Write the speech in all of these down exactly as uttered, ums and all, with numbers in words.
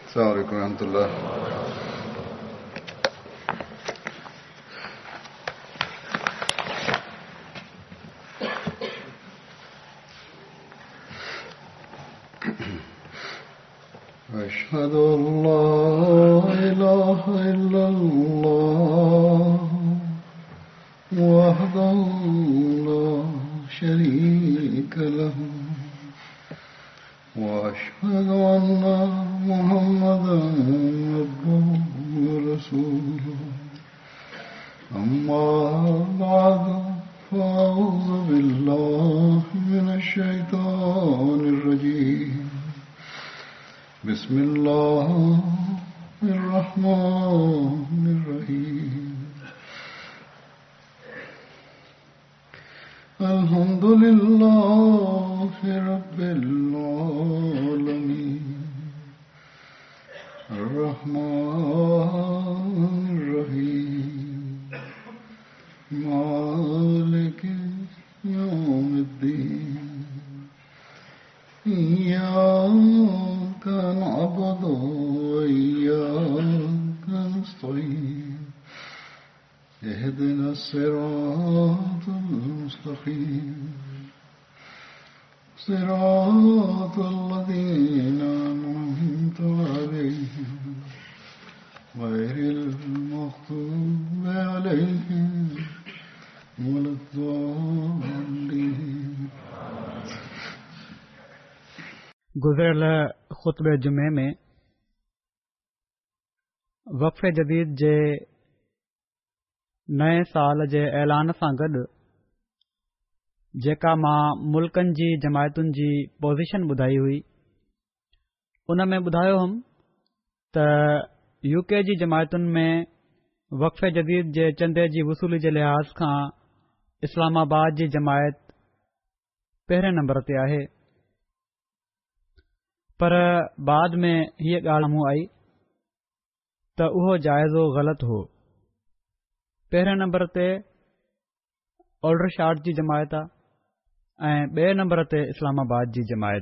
السلام علیکم ورحمۃ اللہ. أشهد أن لا إله إلا الله وحده لا شريك له وأشهد أن محمدا عبده ورسوله أما بعد فأعوذ بالله من الشيطان الرجيم بسم الله الرحمن الرحيم الحمد لله رب العالمين الرحمن الرحيم مالك يوم الدين إياك نعبد وإياك نستعين اهدنا الصراط المستقيم صراط الذين أنعمت عليهم غير المغضوب عليهم ولا الضالين. गुज़िरियल ख़ुतबे जुमे में वक़फ़े जदीद जे नए साल जे ऐलान सां गॾु जेका मां मुल्कनि जी जमायतुनि जी पोज़ीशन ॿुधाई हुई उन में ॿुधायो हुउमि त यूके जी जमायतुनि में वक़फ़े जदीद जे चंदे जी वसूली जे लिहाज़ खां इस्लामाबाद जी जमायत पहिरें नंबर ते आहे, पर बाद में हीअ ॻाल्हि साम्हूं आई त उहो जाइज़ो ग़लति हो. पहिरें नंबर ते ओल्डरशाट जी जमायत आहे ऐं ॿिए नंबर ते इस्लामाबाद जी जमायत.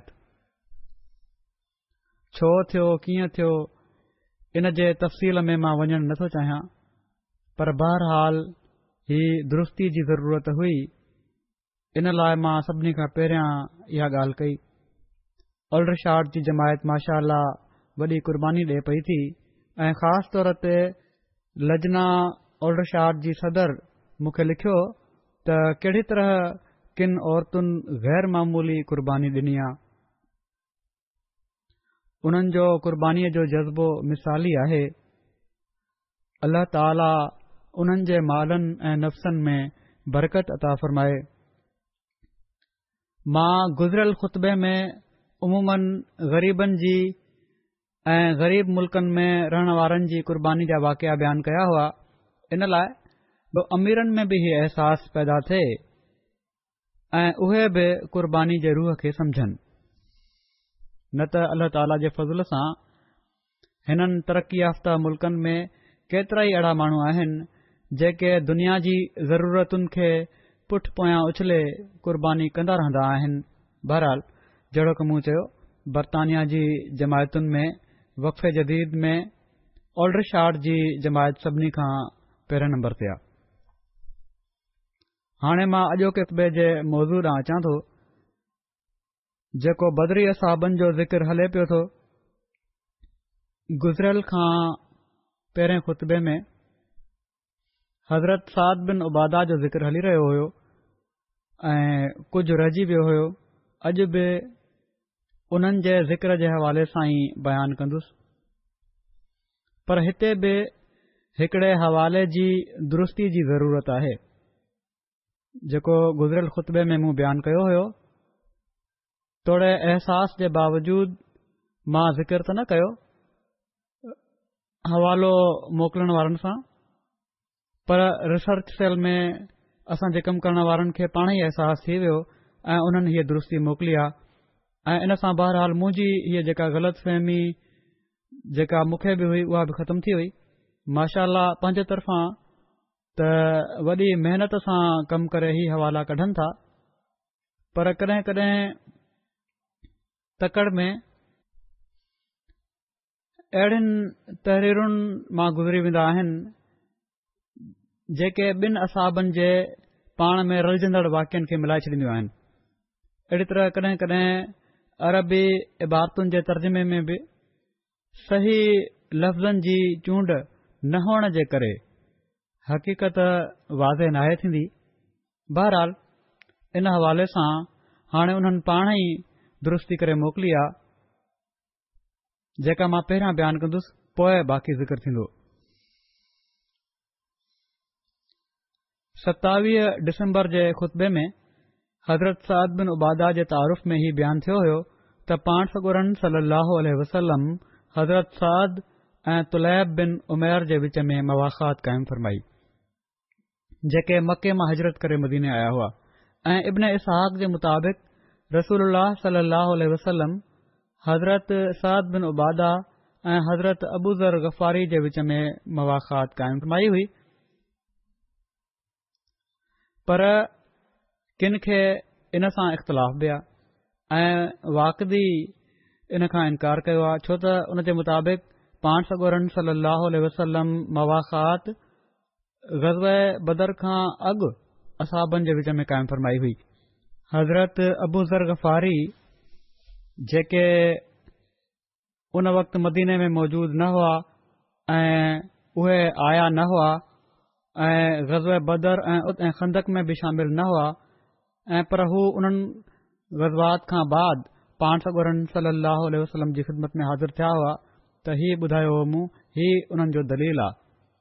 छो थियो कीअं थियो इन जे तफ़सील में मां वञणु नथो चाहियां, पर बहरहाल ही दुरुस्ती जी ज़रूरत हुई. इन लाइ मां सभिनी खां पहिरियां इहा ॻाल्हि कई. ओल्डरशाट जी जमायत माशाअल्लाह वॾी क़ुर्बानी ॾिए पई थी ऐं ख़ासि तौर ते लजना ओल्डरशाट जी सदर मूंखे लिखियो त कहिड़ी तरह किन औरतुनि गैर मामूली क़ुर्बानी ॾिनी आहे. उन्हनि जो क़ुर्बानीअ जो जज़्बो मिसाली आहे. अल्लाह ताला उन्हनि जे मालनि ऐं नफ़्सनि में बरकत अता फ़रमाए. मां गुज़िरियल ख़ुतबे में उमूमन ग़रीबनि जी ऐं ग़रीब मुल्कनि में रहण वारनि जी क़ुर्बानी जा वाक़िया बयानु कया हुआ, इन लाइ बि अमीरनि में बि हीउ अहसासु पैदा थिए ऐं उहे बि क़ुर्बानी जे रूह खे समुझनि. न त अल्लाह ताला जे फज़ल सां हिननि तरक़ी याफ़्ता मुल्कनि में केतिरा ई अहिड़ा माण्हू आहिनि जेके दुनिया जी ज़रूरतुनि खे पुठि पोयां उछले क़ुर्बानी कंदा रहंदा आहिनि. बहरहाल जहिड़ो की मूं चयो, बरतानिया जी जमायतुनि में वक़फ़े जदीद में ओल्डरशाट जी जमायत सभिनी खां पहिरें नंबर ते आहे. हाणे मां अॼोके ख़ुतबे जे मौज़ू ॾांहुं अचां थो जेको बदरी असहाबनि जो ज़िक्र हले पियो थो. गुज़िरियल खां पहिरें ख़ुतबे में हज़रत साद बिन उबादा जो ज़िक्र हली रहियो हुयो ऐं कुझु रहिजी वियो हुयो. अॼु बि उन्हनि जे ज़िक्र जे हवाले सां ई बयानु कंदुसि, पर हिते बि हिकिड़े हवाले जी दुरुस्ती जी ज़रूरत आहे. जेको गुज़िरियल ख़ुतबे में मूं बयानु कयो हुयो, तोड़े अहसास जे बावजूद मां ज़िक्र त न कयो हवालो मोकिलण वारनि सां, पर रिसर्च सेल में असां जे कमु करण वारनि खे पाण ई अहसासु थी वियो ऐं उन्हनि हीअ दुरुस्ती मोकिली आहे. ऐं इन सां बहरहाल मुंहिंजी हीअ जेका ग़लति फ़हमी जेका मूंखे बि हुई उहा बि ख़तमु थी वई. माशाअल्लाह पंहिंजे तरफ़ां त वॾी महिनत सां कमु करे ही हवाला कढनि था, पर कॾहिं कॾहिं तकड़ में अहिड़ियुनि तहरीरुनि मां गुज़री वेंदा आहिनि जेके ॿिनि असाबनि जे पाण में रलजंदड़ वाक्यनि खे मिलाए छॾींदियूं आहिनि। अहिड़ी तरह कॾहिं कॾहिं अरबी इबारतुनि जे तर्जुमे में बि सही लफ़्ज़नि जी चूंड न हुअण जे करे हक़ीक़त वाज़े नाहे थींदी। बहरहाल इन हवाले सां हाणे उन्हनि पाण ई दुरुस्ती करे मोकिली आहे, जेका मां पहिरियां बयानु कंदुसि, पोइ बाक़ी ज़िक्र थींदो। सतावीह डिसंबर जे ख़ुतबे में हज़रत साद बिन उबादा जे तारुफ़ में ही बयानु थियो हो त पाण सॻोरन सल्लल्लाहु अलैहि वसल्लम हज़रत साद ऐं तुलैब बिन उमैर जे विच में मवाख़ात क़ाइमु फरमाई, जेके मके मां हिजरत करे मदीने आया हुआ। ऐं इब्न इसहाक़ जे मुताबिक़ रसूलुल्लाह सल्लल्लाहु अलैहि वसल्लम हज़रत साद बिन उबादा ऐं हज़रत अबू ज़र गफ़ारी जे विच में मवाख़ात क़ाइमु फरमाई हुई, पर किन खे इन सां इख़्तिलाफ़ बि आहे ऐं वाक़दी इन खां इनकार कयो आहे, छो त उन जे मुताबिक़ पाण सॻोरन सल्लल्लाहु अलैहि वसल्लम मवाख़ात ग़ज़वे बदर खां अॻु असाबनि जे विच में क़ाइमु फरमाई हुई। हज़रत अबू ज़र गफ़ारी जेके उन वक़्तु मदीने में मौजूद न हुआ ऐं उहे आया न हुआ ऐं ग़ज़वे बदर ऐं खंदक में बि शामिल न हुआ, ऐं पर हू उन्हनि ग़ज़वात खां बाद पाण सॻोरन सल्लल्लाहु अलैहि वसल्लम जी ख़िदमत में हाज़िर थिया हुआ, त हीउ ॿुधायो हो मूं ही उन्हनि जो दलील आहे।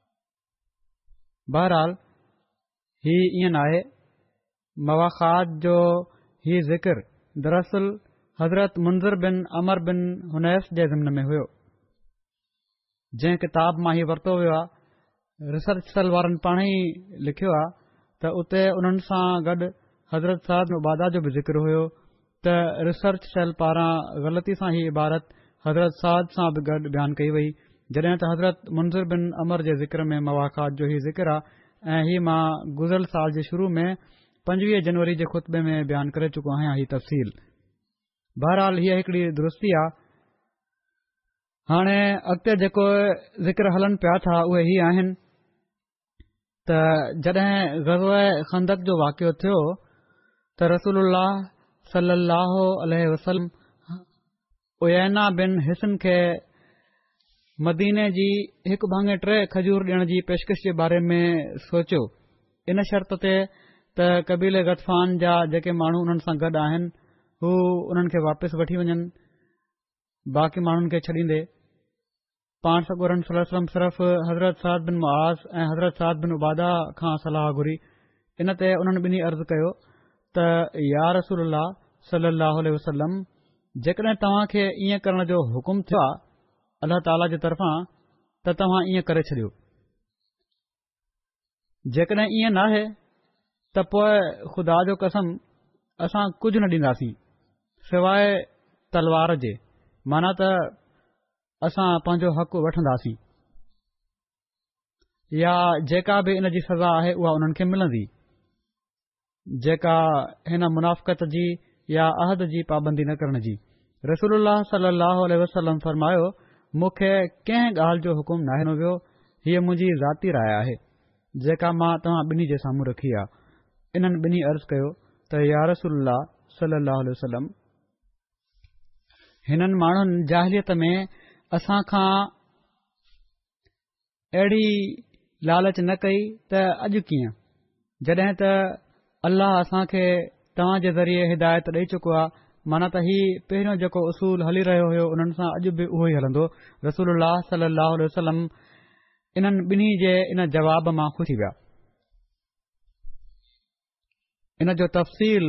बहरहाल ही ईअं नाहे। मवाख़ात जो ही ज़िक्र दरअसल हज़रत मुंज़िर बिन अमर बिन हुनैस जे ज़िम्न में हुयो। जंहिं किताब मां ही वरितो वियो आहे, रिसर्च सेल वारनि पाण ई लिखियो आहे त उते उन्हनि सां गॾु हज़रत साद बिन उबादा जो बि ज़िक्र हुयो त रिसर्च सेल पारां ग़लती सां ही इबारत हज़रत साद सां बि गॾु बयानु कई वई, जॾहिं त हज़रत मुंज़िर बिन अमर जे ज़िक्र में मवाख़ात जो ही ज़िक्र आहे। ऐं ही मां गुज़िरियल साल जे शुरू में पंजवीह जनवरी जे ख़ुतबे में बयानु करे चुको आहियां ही तफ़सील। बहरहाल हीअ हिकिड़ी दुरुस्ती आहे। हाणे अॻिते जेको ज़िक्र हलनि पिया था उहे ही आहिनि त जॾहिं ग़ज़वे खंदक जो वाक़ियो थियो त रसूलुल्लाह सल्लल्लाहु अलैहि वसल्लम उयैना बिन हिसन खे मदीने जी हिकु भाङे टे खजूर ॾियण जी पेशकश जे बारे में सोचियो, इन शर्त ते त कबीले गतफ़ान जा जेके माण्हू उन्हनि सां गॾु आहिनि हू उन्हनि खे वापसि वठी वञनि, बाक़ी माण्हुनि खे छॾींदे। पाण सॻोरन सल्लल्लाहु अलैहि वसल्लम सिर्फ़ हज़रत साद बिन मुआज़ ऐं हज़रत साद बिन उबादा खां सलाह घुरी। इन ते उन्हनि ॿिन्ही अर्ज़ु कयो त या रसूलल्लाह सल्लल्लाहु अलैहि वसल्लम, जेकॾहिं तव्हां खे ईअं करण जो हुकुम थियो आहे अल्लाह ताला जे तरफ़ां त तव्हां ईअं करे छॾियो। जेकॾहिं ईअं नाहे त पोइ ख़ुदा जो कसम असां कुझु न ॾींदासीं सवाइ तलवार जे, माना त असां पंहिंजो हक़ वठंदासीं या जेका बि इन जी सज़ा आहे उहा उन्हनि खे मिलंदी, जेका हिन मुनाफ़क़त जी या अहद जी पाबंदी न करण जी। रसूलुल्लाह सल्लल्लाहु अलैहि वसल्लम फरमायो, मूंखे कंहिं ॻाल्हि जो हुकुम नाहे ॾिनो वियो, हीअ मुंहिंजी ज़ाती राय आहे जेका मां तव्हां ॿिन्ही जे साम्हूं रखी आहे। इन्हनि ॿिन्ही अर्ज़ु कयो त या रसूलुल्लाह सल्लल्लाहु अलैहि वसल्लम, हिननि माण्हुनि जाहिलियत में असां खां अहिड़ी लालच न कई त अॼु कीअं, जॾहिं त अल्लाह असां खे तव्हां जे ज़रिए हिदायत ॾेई चुको आहे, माना त ही पहिरियों जेको उसूल हली रहियो हुयो उन्हनि सां अॼु बि उहो ई हलंदो। रसूलुल्लाह सल्लल्लाहु अलैहि वसल्लम इन्हनि ॿिन्ही जे इन जवाब मां ख़ुशि थी विया। इन जो तफ़सील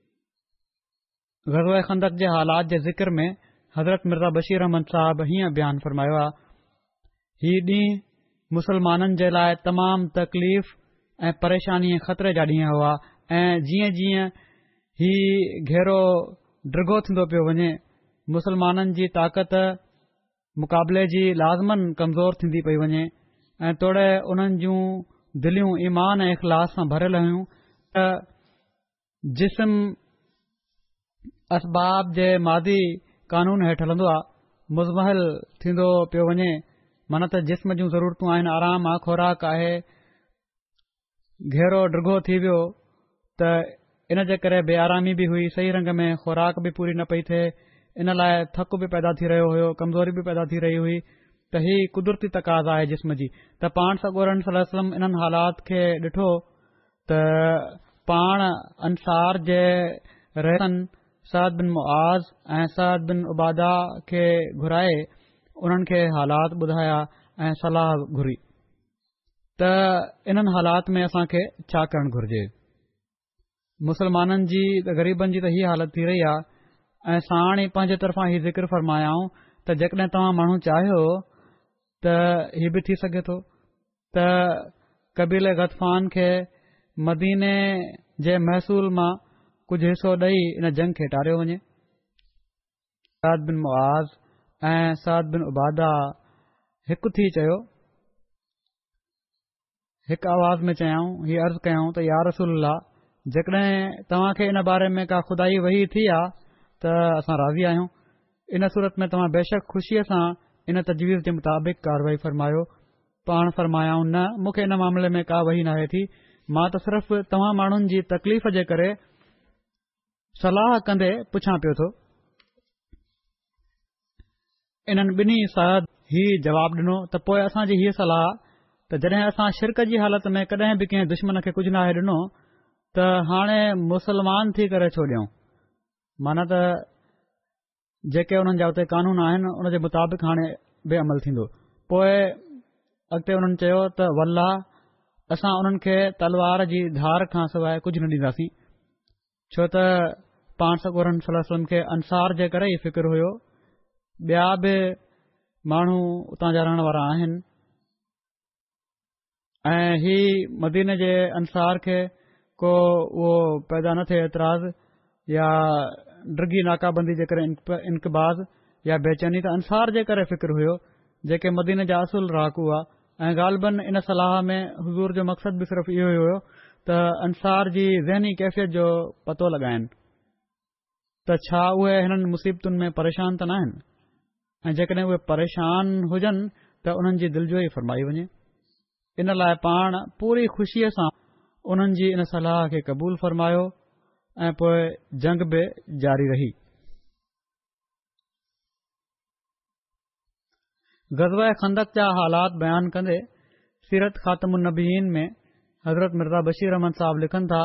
ग़ज़वे खंदक जे हालात जे ज़िक्र में हज़रत मिर्ज़ा बशीर अहमद साहब हीअं बयानु फरमायो आहे, हीउ ॾींहुं मुसलमाननि जे लाइ तमामु तकलीफ़ ऐं परेशानी ऐं ख़तरे जा ॾींहं हुआ, ऐं जीअं जीअं ही घेरो ड्रिघो थींदो पियो वञे, मुसलमाननि जी ताक़त मुक़ाबले जी लाज़मन कमज़ोर थींदी पई वञे, ऐं तोड़े उन्हनि जूं दिलियूं ईमान ऐं इख़लास सां भरियल हुयूं त जिस्म असबाब जे मादी कानून हेठि हलंदो आहे, मुज़महल थींदो पियो वञे, माना त जिस्म जूं ज़रूरतूं आहिनि, आराम आहे, खुराक आहे, घेरो डिघो थी वियो, त इन जे करे बेआरामी बि हुई, सही रंग में खुराक बि पूरी न पई थिए, इन लाइ थकु बि पैदा थी रहियो हुयो, कमज़ोरी बि पैदा थी रही हुई, त ही कुदरती तक़ाज़ा आहे जिस्म जी। त पाण सॻोरन सल्लल्लाहु अलैहि वसल्लम इन्हनि हालात खे ॾिठो त पाण अंसार जे रहन साद बिन मुआज़ ऐं साद बिन उबादा खे घुराए उन्हनि खे हालात ॿुधाया ऐं सलाह घुरी त इन्हनि हालात में असांखे छा करणु घुर्जे। मुसलमाननि जी त ग़रीबनि जी त हीअ हालत थी रही आहे ऐं साण ई पंहिंजे तरफ़ां हीउ ज़िक्र फ़रमायाऊं त जेकॾहिं तव्हां माण्हू चाहियो त हीउ बि थी सघे थो त कबीले गतफ़ान खे मदीने जे महसूल मां कुझु हिसो ॾेई इन जंग खे टारियो वञे। साद बिन मुआज़ ऐं साद बिन उबादा हिकु थी चयो, हिकु आवाज़ में चयाऊं, हीअ अर्ज़ु कयऊं त या रसूलल्लाह, जेकॾहिं तव्हां खे इन बारे में का खुदाई वही थी आहे त असां राज़ी आहियूं। इन सूरत में तव्हां बेशक ख़ुशीअ सां इन तजवीज़ जे मुताबिक़ कारवाई फ़रमायो। पाण फ़रमायाऊं, न, मूंखे इन मामले में का वही नाहे थी, मां त सिर्फ़ तव्हां माण्हुनि जी तकलीफ़ जे करे सलाह कंदे पुछां पियो थो। इन्हनि ॿिन्ही साद ही जवाबु ॾिनो त पोइ असांजी हीअ सलाह त जॾहिं असां शिरक जी हालत में कॾहिं बि कंहिं दुश्मन खे कुझु नाहे ॾिनो त हाणे मुसलमान थी करे छो ॾियूं, माना त जेके उन्हनि जा उते कानून आहिनि उन जे मुताबिक़ हाणे बेअमल थींदो। पोइ अॻिते उन्हनि चयो त वल्लाह, असां उन्हनि खे तलवार जी धार खां सवाइ कुझु न ॾींदासीं, छो त पाण सॻोरन सल्लल्लाहु अलैहि वसल्लम खे अंसार जे करे ई फ़िक्र हुयो। ॿिया बि माण्हू उतां जा रहण वारा आहिनि ऐं ही मदीने जे अंसार खे को उहो पैदा न थिए एतिराज़ या ड्रिगी नाकाबंदी जे करे इनकबाज़ या बेचैनी, त अंसार जे करे फ़िक्र हुयो जेके मदीने जा असुल रहाकू हुआ। ऐं ग़ालिबन इन सलाह में हुज़ूर जो मक़सद बि सिर्फ़ इहो ई हुयो त अंसार जी ज़हनी कैफ़ियत जो पतो लॻाइनि त छा उहे हिननि मुसीबतुनि में परेशान त न आहिनि, ऐं जेकॾहिं उहे परेशान हुजनि त उन्हनि जी दिलजोई फ़रमाई वञे। इन लाइ पाण पूरी ख़ुशीअ सां उन्हनि जी इन सलाह खे क़बूल फ़रमायो ऐं पोइ जंग बि जारी रही। ग़ज़वा खंदक जा हालात बयानु कंदे सीरत ख़ातमुन नबीयीन में हज़रत मिर्ज़ा बशीर अहमद साहब लिखनि था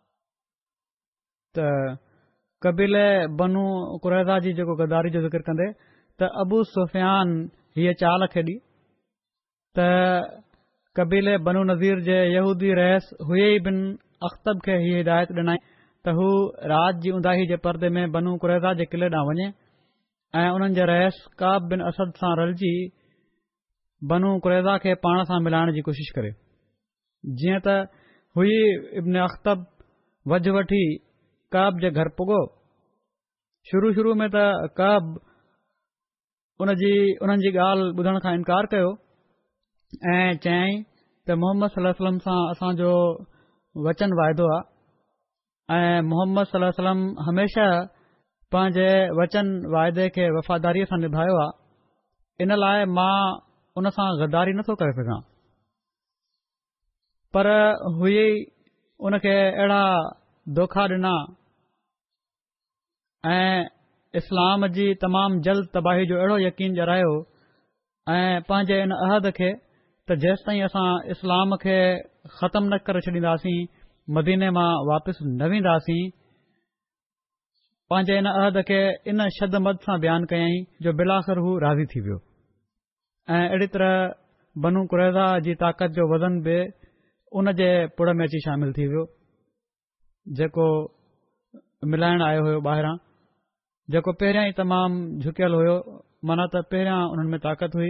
त कबीले बनु कुरैज़ा जी जेको गद्दारी जो ज़िक्र कंदे त अबू सुफ़ियान हीअ चाल खेॾी त कबीले बनु नज़ीर जे यहूदी रहस हुए बिन अख़्तब खे हीअ हिदायत ॾिनाई त हू रात जी उंदाही जे परदे में बनु कुरैज़ा जे किले ॾांहुं वञे ऐं उन्हनि जे रहस काब बिन असद सां रलिजी बनु कुरैज़ा खे पाण सां मिलाइण जी कोशिश करे। जीअं त हुई इब्न अख़्तब वझ वठी काब जे घर पुॻो। शुरू शुरू में त काब उन जी उन्हनि जी ॻाल्हि ॿुधण खां इनकार कयो ऐं चयाईं त मोहम्मद सल्लल्लाहु अलैहि वसल्लम सां असांजो वचन वाइदो आहे ऐं मोहम्मद सल्लल्लाहु अलैहि वसल्लम हमेशा पंहिंजे वचन वाइदे खे वफ़ादारीअ सां निभायो आहे, इन लाइ मां उन सां गद्दारी नथो करे सघां। पर हुई उनखे अहिड़ा दोखा ॾिना ऐं इस्लाम जी तमामु जल्द तबाही जो अहिड़ो यकीन ॼारायो ऐं पंहिंजे इन अहद खे त जेसि ताईं असां इस्लाम खे ख़तमु न करे छॾींदासीं, मदीने मां वापसि न वेंदासीं, पंहिंजे इन अहद खे इन शदमद सां बयानु कयईं जो बिलाख़िर हू राज़ी थी वियो। ऐं अहिड़ी तरह बनु कुरैज़ा जी ताक़त जो वज़न बि उन जे पुड़ में अची शामिल थी वियो जेको मिलाइण आयो हुयो ॿाहिरां, जेको पहिरियां ई तमामु झुकियल हुयो, माना त पहिरियां उन्हनि में ताक़त हुई,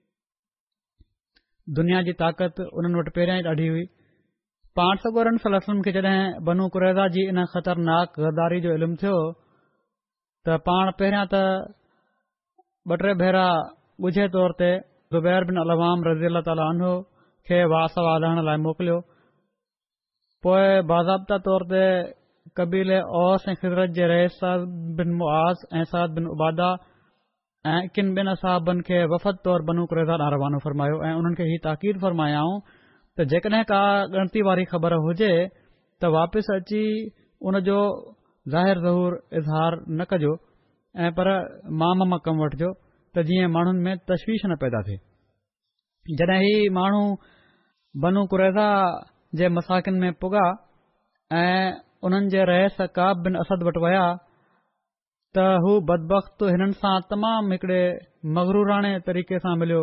दुनिया जी ताक़त उन्हनि वटि पहिरियां ई ॾाढी हुई। पाण सॻोरन सल्लल्लाहु अलैहि वसल्लम खे जॾहिं बनु कुरैज़ा जी इन ख़तरनाक गद्दारी जो इल्मु थियो त पाण पहिरियां त ॿ टे भेरा ॻुझे तौर ते ज़ुबैर बिन अलवाम रज़ी अल्लाह ताला अन्हु खे वासवा लहण लाइ मोकिलियो। पोइ बाज़ाब्ता तौर ते कबीले औस ऐं ख़िज़रत जे रहिस साद बिन मुआज़ ऐं साद बिन उबादा ऐं किन ॿिनि असहाबनि खे वफ़द तौर बनू कुरैज़ा ॾांहुं रवानो फ़रमायो ऐं उन्हनि खे हीअ ताक़ीद फ़रमायाऊं त जेकॾहिं का ॻणती वारी ख़बर हुजे त वापसि अची उन जो ज़ाहिर ज़हूर इज़हार न कजो ऐं पर माम मां कमु वठिजो त जीअं माण्हुनि में तशवीश न पैदा थिए। जॾहिं ही माण्हू बनू कुरैज़ा जे मसाकिन में पुॻा ऐं उन्हनि जे रहिस काब बिन असद वटि विया त हू बदबख़्त हिननि सां तमामु हिकिड़े मग़रूराणे तरीक़े सां मिलियो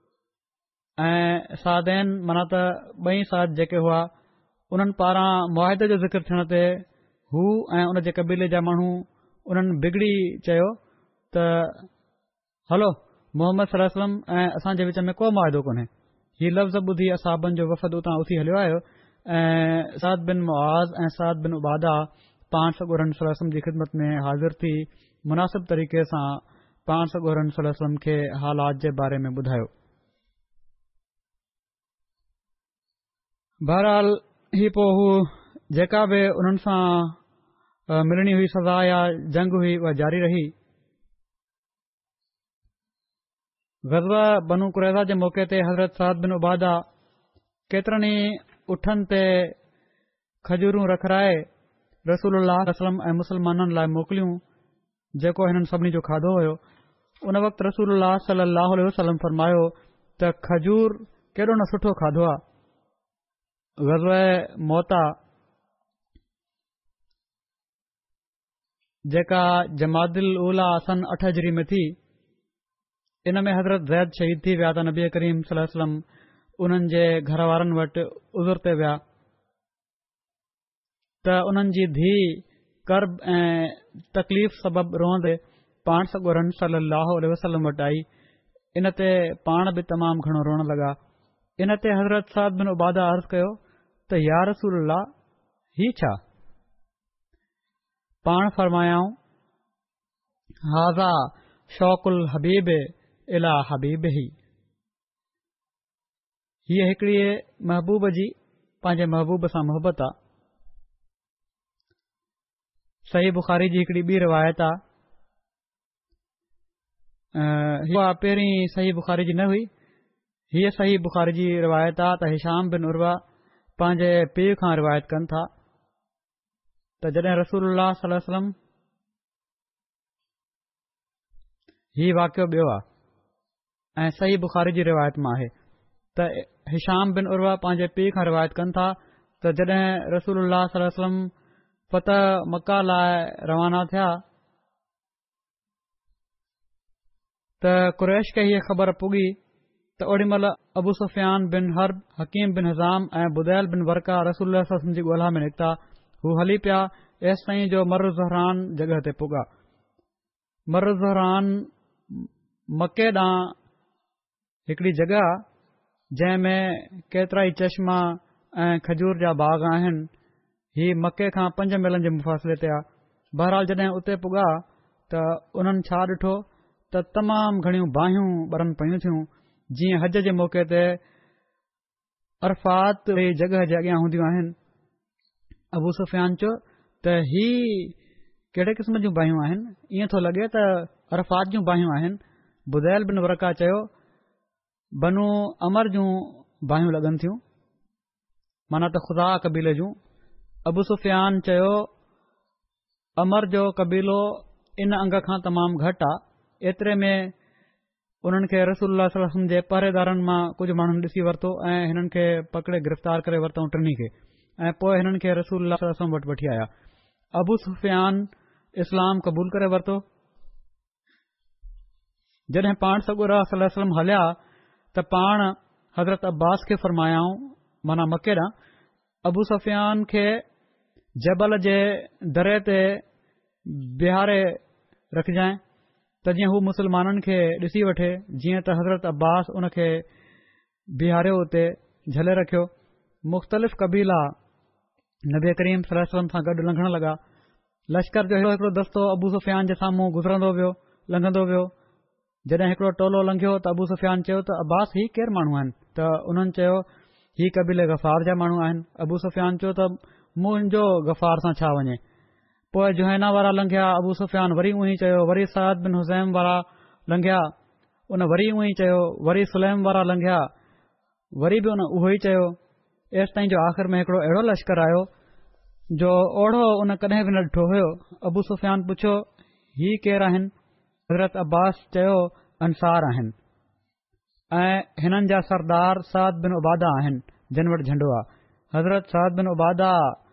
ऐं सादैन माना त ॿई साद जेके हुआ उन्हनि पारां मुआदे जो ज़िक्र थियण ते हू ऐं उन जे क़बीले जा माण्हू उन्हनि बिगड़ी चयो त हलो मोहम्मद सल्लल्लाहु अलैहि वसल्लम ऐं असांजे विच में को मुआदो कोन्हे। हीउ लफ़्ज़ ॿुधी असहाबनि जो वफ़द उतां उथी हलियो आयो ऐं साद बिन मुआज़ ऐं साद बिन उबादा पाण सॻोरनि सल्लल्लाहु अलैहि वसल्लम जी ख़िदमत में हाज़िर थी मुनासिब तरीक़े सां पाण सॻोरनि सल्लल्लाहु अलैहि वसल्लम खे हालात जे बारे में ॿुधायो। बहरहाल ही पोइ हू जेका बि उन्हनि सां मिलणी हुई सज़ा या जंग हुई उहा जारी रही। ग़ज़वा बनू कुरैज़ा जे मौक़े ते हज़रत साद बिन उबादा केतिरनि ई उठनि ते खजूरूं रखराए रसूलुल्लाह सल्लल्लाहु अलैहि वसल्लम ऐं मुस्लमाननि लाइ मोकिलियूं जेको हिननि सभिनी जो खाधो हुयो। उन वक़्तु रसूलुल्लाह सल्लल्लाहु अलैहि वसल्लम फरमायो त खजूर केॾो न सुठो खाधो आहे। ग़ज़वा मोता जेका जमादिल उला सन अठ हिजरी में थी इन में हज़रत ज़ैद शहीद थी विया त नबी करीम सल्लल्लाहु अलैहि वसल्लम उन्हनि जे घर वारनि वटि उज़ुर ते विया त उन्हनि जी धीउ कर्ब ऐं तकलीफ़ सबबु रोअंदे पाण सॻोरनि सल्लल्लाहु अलैहि वसल्लम वटि आई। इन ते पाण बि तमामु घणो रोअण लॻा। इन ते हज़रत साद बिन उबादा अर्ज़ कयो त या रसूलल्लाह ही छा? पाण फरमायाऊं हाज़ा शौक़ुल हबीब इला हबीब ही, हीअ हिकिड़ी महबूब जी पंहिंजे महबूब सां मोहबत आहे। सही बुखारी जी हिकिड़ी ॿी रिवायत आहे, हीअ पहिरीं सही बुखारी जी न हुई, हीअ सही बुखारी जी रिवायत आहे त हिशाम बिन उर्वा पंहिंजे पीउ खां रिवायत कनि था त जॾहिं रसूलुल्लाह सल्लल्लाहु अलैहि वसल्लम हीउ वाक़ियो ॿियो आहे ऐं सही बुखारी जी रिवायत मां आहे त हिशाम बिन उर्वा पंहिंजे पीउ खां रिवायत कनि था त जॾहिं रसूलुल्लाह सल्लल्लाहु अलैहि वसल्लम फ़तह मक्का लाइ रवाना थिया त कुरैश खे हीअ ख़बर पुॻी त ओॾी महिल Abu Sufyan bin Harb, Hakim bin Hizam ऐं बुदैल बिन वर्का रसूलुल्लाह सल्लल्लाहु अलैहि वसल्लम जी ॻोल्हा में निकिता। हू हली पिया एसि ताईं जो मर ज़हरान जॻह ते पुॻा। मर ज़हरान मके ॾांहुं हिकिड़ी जॻह जंहिं में केतिरा ई चश्मा ऐं खजूर जा बाग़ आहिनि। ही मके खां पंज मीलनि जे मुफ़ासिले ते आहे। बहरहाल जॾहिं उते पुॻा त उन्हनि छा ॾिठो त तमामु घणियूं बाहियूं ॿरनि पयूं थियूं जीअं हज जे मौक़े ते अरफ़ात जॻह जे अॻियां हूंदियूं आहिनि। अबू सुफ़ियान चयो त ही कहिड़े क़िस्म जूं बाहियूं आहिनि, ईअं थो लॻे त अरफ़ात जूं बाहियूं आहिनि। बुदैल बिन वर्का चयो बनू अमर जूं बाहियूं लॻनि थियूं, माना त ख़ुदा क़बीले जूं। अबू सुफ़ियान चयो अमर जो क़बीलो इन अंग खां तमामु घटि आहे। एतिरे में उन्हनि खे रसूलुल्लाह सल्लल्लाहु अलैहि वसल्लम जे पहरेदारनि मां कुझु माण्हुनि ॾिसी वरितो ऐं हिननि खे पकड़े गिरफ़्तार करे वरितऊं टिनी खे ऐं पोइ हिननि खे रसूलुल्लाह सल्लल्लाहु अलैहि वसल्लम वटि वठी आया। अबू सुफ़ियान इस्लाम क़बूल करे वरितो। जॾहिं पाण सॻोरा सल्लल्लाहु अलैहि वसल्लम हलिया त पाण हज़रत अब्बास खे फरमायाऊं माना मके ॾांहुं अबू सुफ़ियान खे जबल जे दरे ते बिहारे रखजांइ त जीअं हू मुसलमाननि खे ॾिसी वठे, जीअं त हज़रत अब्बास उन खे बिहारियो उते झले रखियो। मुख़्तलिफ़ क़बीला नबी करीम सल्लल्लाहु अलैहि वसल्लम सां गॾु लंघण लॻा। लश्कर जो हिकिड़ो दस्तो अबू सुफ़ियान जे साम्हूं गुज़रंदो वियो लंघंदो वियो। जॾहिं हिकिड़ो टोलो लंघियो त अबू सुफ़ियान चयो त अब्बास ही केरु माण्हू आहिनि? त उन्हनि चयो ही क़बीले गफ़ार जा माण्हू आहिनि। अबू सुफ़ियान चयो त मुंहिंजो गफ़ार सां छा वञे। पोइ जुहैना वारा लंघिया। अबू सुफ़ियान वरी उही चयो। वरी साद बिन हुज़ैम वारा लंघिया, उन वरी उअं ई चयो, वरी सुलैम वारा लंघिया, वरी बि उन उहो ई चयो, एसि ताईं जो आख़िर में हिकिड़ो अहिड़ो लश्कर आयो जो ओढ़ो उन कॾहिं बि न ॾिठो हुयो। अबू सुफ़ियान पुछियो, ही केरु आहिनि? हज़रत अब्बास चयो, अंसार आहिनि ऐं हिननि जा सरदार साद बिन उबादा आहिनि, जिन वटि झंडो आहे। हज़रत साद बिन उबादा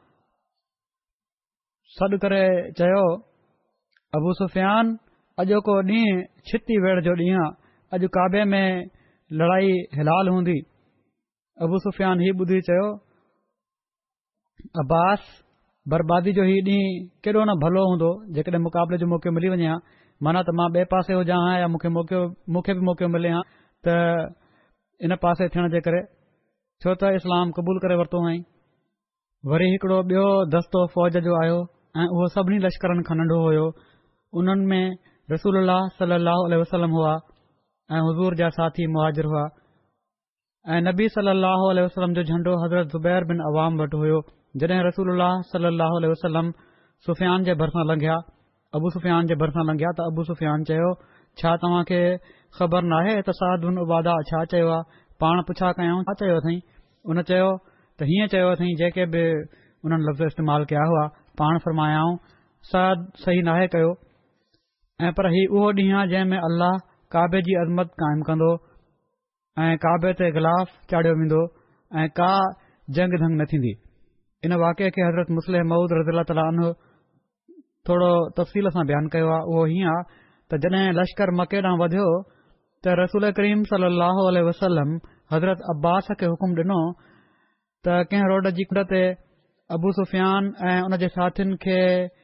सॾु करे चयो, अबू सुफ़ियान, अॼोको ॾींहुं छिती वेड़ जो ॾींहुं आहे, अॼु काबे में लड़ाई हिलाल हूंदी। अबू सुफ़ियान ही ॿुधी चयो, अब्बास, बर्बादी जो ही ॾींहुं केॾो न भलो हूंदो जेकॾहिं मुक़ाबले जो मौक़ो मिली वञे हा, माना त मां ॿिए पासे हुजां हा या मूंखे मौक़ो मूंखे बि मौक़ो मिले हा त इन पासे थियण जे करे, छो त इस्लाम क़बूल करे वरितो हुअईं। वरी हिकिड़ो ॿियो दस्तो फ़ौज जो आयो ऐं उहो सभिनी लश्करनि खां नंढो हुयो। उन्हनि में रसूलुल्लाह सल्लल्लाहु अलैहि वसल्लम हुआ ऐं हुज़ूर जा साथी मुहाजिर हुआ ऐं नबी सल्लल्लाहु अलैहि वसल्लम जो झंडो हज़रत ज़ुबैर बिन अवाम वटि हुयो। जॾहिं रसूलुल्लाह सल्लल्लाहु अलैहि वसल्लम सुफ़ियान जे भरिसां लंघिया, अबू सुफ़ियान जे भरिसां लंघिया त अबू सुफ़ियान चयो, छा तव्हां खे ख़बर नाहे त साद बिन उबादा छा चयो आहे? पाण पुछा कयां, छा चयो अथई? उन चयो त हीअं चयो अथई जेके बि उन्हनि लफ़्ज़ इस्तेमालु कया हुआ। पाण फरमायाऊं, साद सही नाहे कयो, ऐं पर ही उहो ॾींहुं आहे जंहिं में अल्लाह काबे जी अज़मत क़ाइमु कंदो ऐं काबे ते गिलाफ़ चाढ़ियो वेंदो ऐं का जंग धंग न थींदी। इन वाक़े खे हज़रत मुस्लिह मऊद रज़ियल्लाहु तआला अन्हु थोरो तफ़सील सां बयानु कयो आहे। उहो हीअं आहे त जॾहिं लश्कर मके ॾांहुं वधियो त रसूल करीम सल्लल्लाहु अलैहि वसल्लम हज़रत अब्बास खे हुकुम ॾिनो त कंहिं रोड जी कुंड ते अबू सुफ़ियान ऐं उन जे साथियुनि खे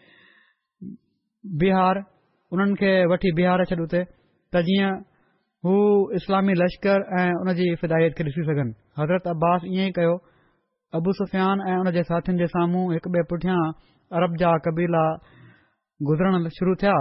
बिहार उन्हनि खे वठी बिहार छॾ उते त जीअं हू इस्लामी लश्कर ऐं उन जी फिदायत खे ॾिसी सघनि। हज़रत अब्बास ईअं ई कयो। अबू सुफ़ियान ऐं उन जे साथियुनि जे साम्हूं हिक ॿिए पुठियां अरब जा कबीला गुज़रण शुरू थिया,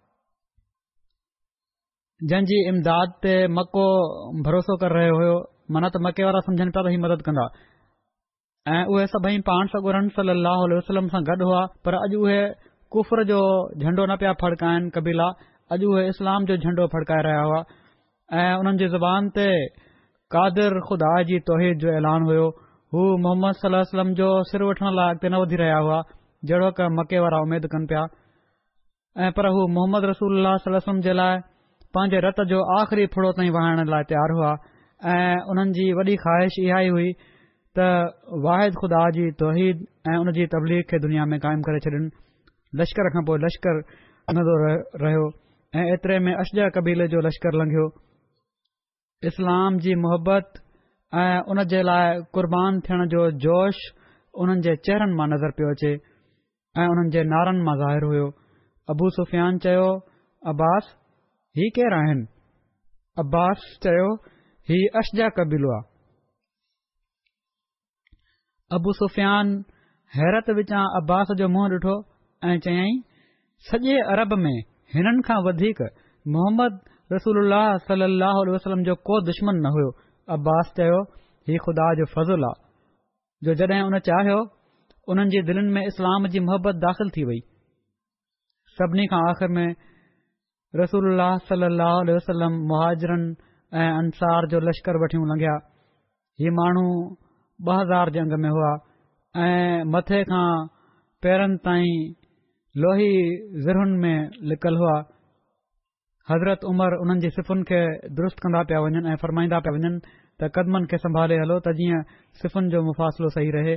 जंहिंजी इमदाद ते मको भरोसो करे रहियो हुयो। माना त मके वारा सम्झनि पिया त ही मदद कंदा ऐं उहे सभई पाण सॻोरनि सल्लल्लाहु अलैहि वसल्लम सां गॾु हुआ, पर अॼु उहे कुफर जो झंडो न पिया फड़काइनि कबीला, अॼु उहे इस्लाम जो झंडो फड़काए रहिया हुआ ऐं उन्हनि जी ज़ुबान ते कादिर ख़ुदा जी तौहीद जो ऐलान हुयो। हू मोहम्मद सल्लल्लाहु अलैहि वसल्लम जो सिर वठण लाइ अॻिते न वधी रहिया हुआ जहिड़ो क मके वारा उमेद कनि पिया, ऐं पर हू मोहम्मद रसूलुल्लाह सल्लल्लाहु अलैहि वसल्लम जे लाइ पंहिंजे रत जो आख़िरी फुड़ो ताईं वहाइण लाइ तयारु हुआ ऐं उन्हनि जी वॾी ख़्वाहिश इहा ई हुई त वाहिद ख़ुदा जी तौहीद ऐं उन जी तबलीग खे दुनिया में क़ाइमु करे छॾनि। लश्कर खां पोइ लश्कर लंघंदो रहियो ऐं एतिरे में अशजा कबीले जो लश्कर लंघियो। इस्लाम जी मुहबत ऐं उन जे लाइ क़ुर्बान थियण जो जोश उन्हनि जे चेहरनि मां नज़र पियो अचे ऐं उन्हनि जे नारनि मां ज़ाहिर हुयो। अबू सुफ़ियान चयो, अब्बास, ही केरु आहिनि? अब्बास चयो, ही अशजा कबीलो आहे। अबू सुफ़ियान हैरत विचां अब्बास जो मुंहुं ॾिठो ऐं चयईं, सॼे अरब में हिननि खां वधीक मोहम्मद रसूलुल्लाह सल्लल्लाहु अलैहि वसल्लम जो को दुश्मन न हुयो। अब्बास चयो, ही ख़ुदा जो फज़ल आहे जो जॾहिं उन चाहियो उन्हनि जी दिलनि में इस्लाम जी मुहबत दाख़िल थी वई। सभिनी खां आख़िर में रसूलुल्लाह सल्लल्लाहु अलैहि वसल्लम मुहाजिरनि ऐं अंसार जो लश्कर वठियूं लंघिया। ही माण्हू ॿ हज़ार जंग में हुआ ऐं मथे खां पेरनि ताईं लोही ज़िरुनि में लिकल हुआ। हज़रत उमर उन्हनि जी सिफ़ुनि खे दुरुस्त कंदा पिया वञनि ऐं फरमाईंदा पिया वञनि त क़दमनि खे संभाले हलो त जीअं सिफ़ुनि जो मुफ़ासिलो सही रहे।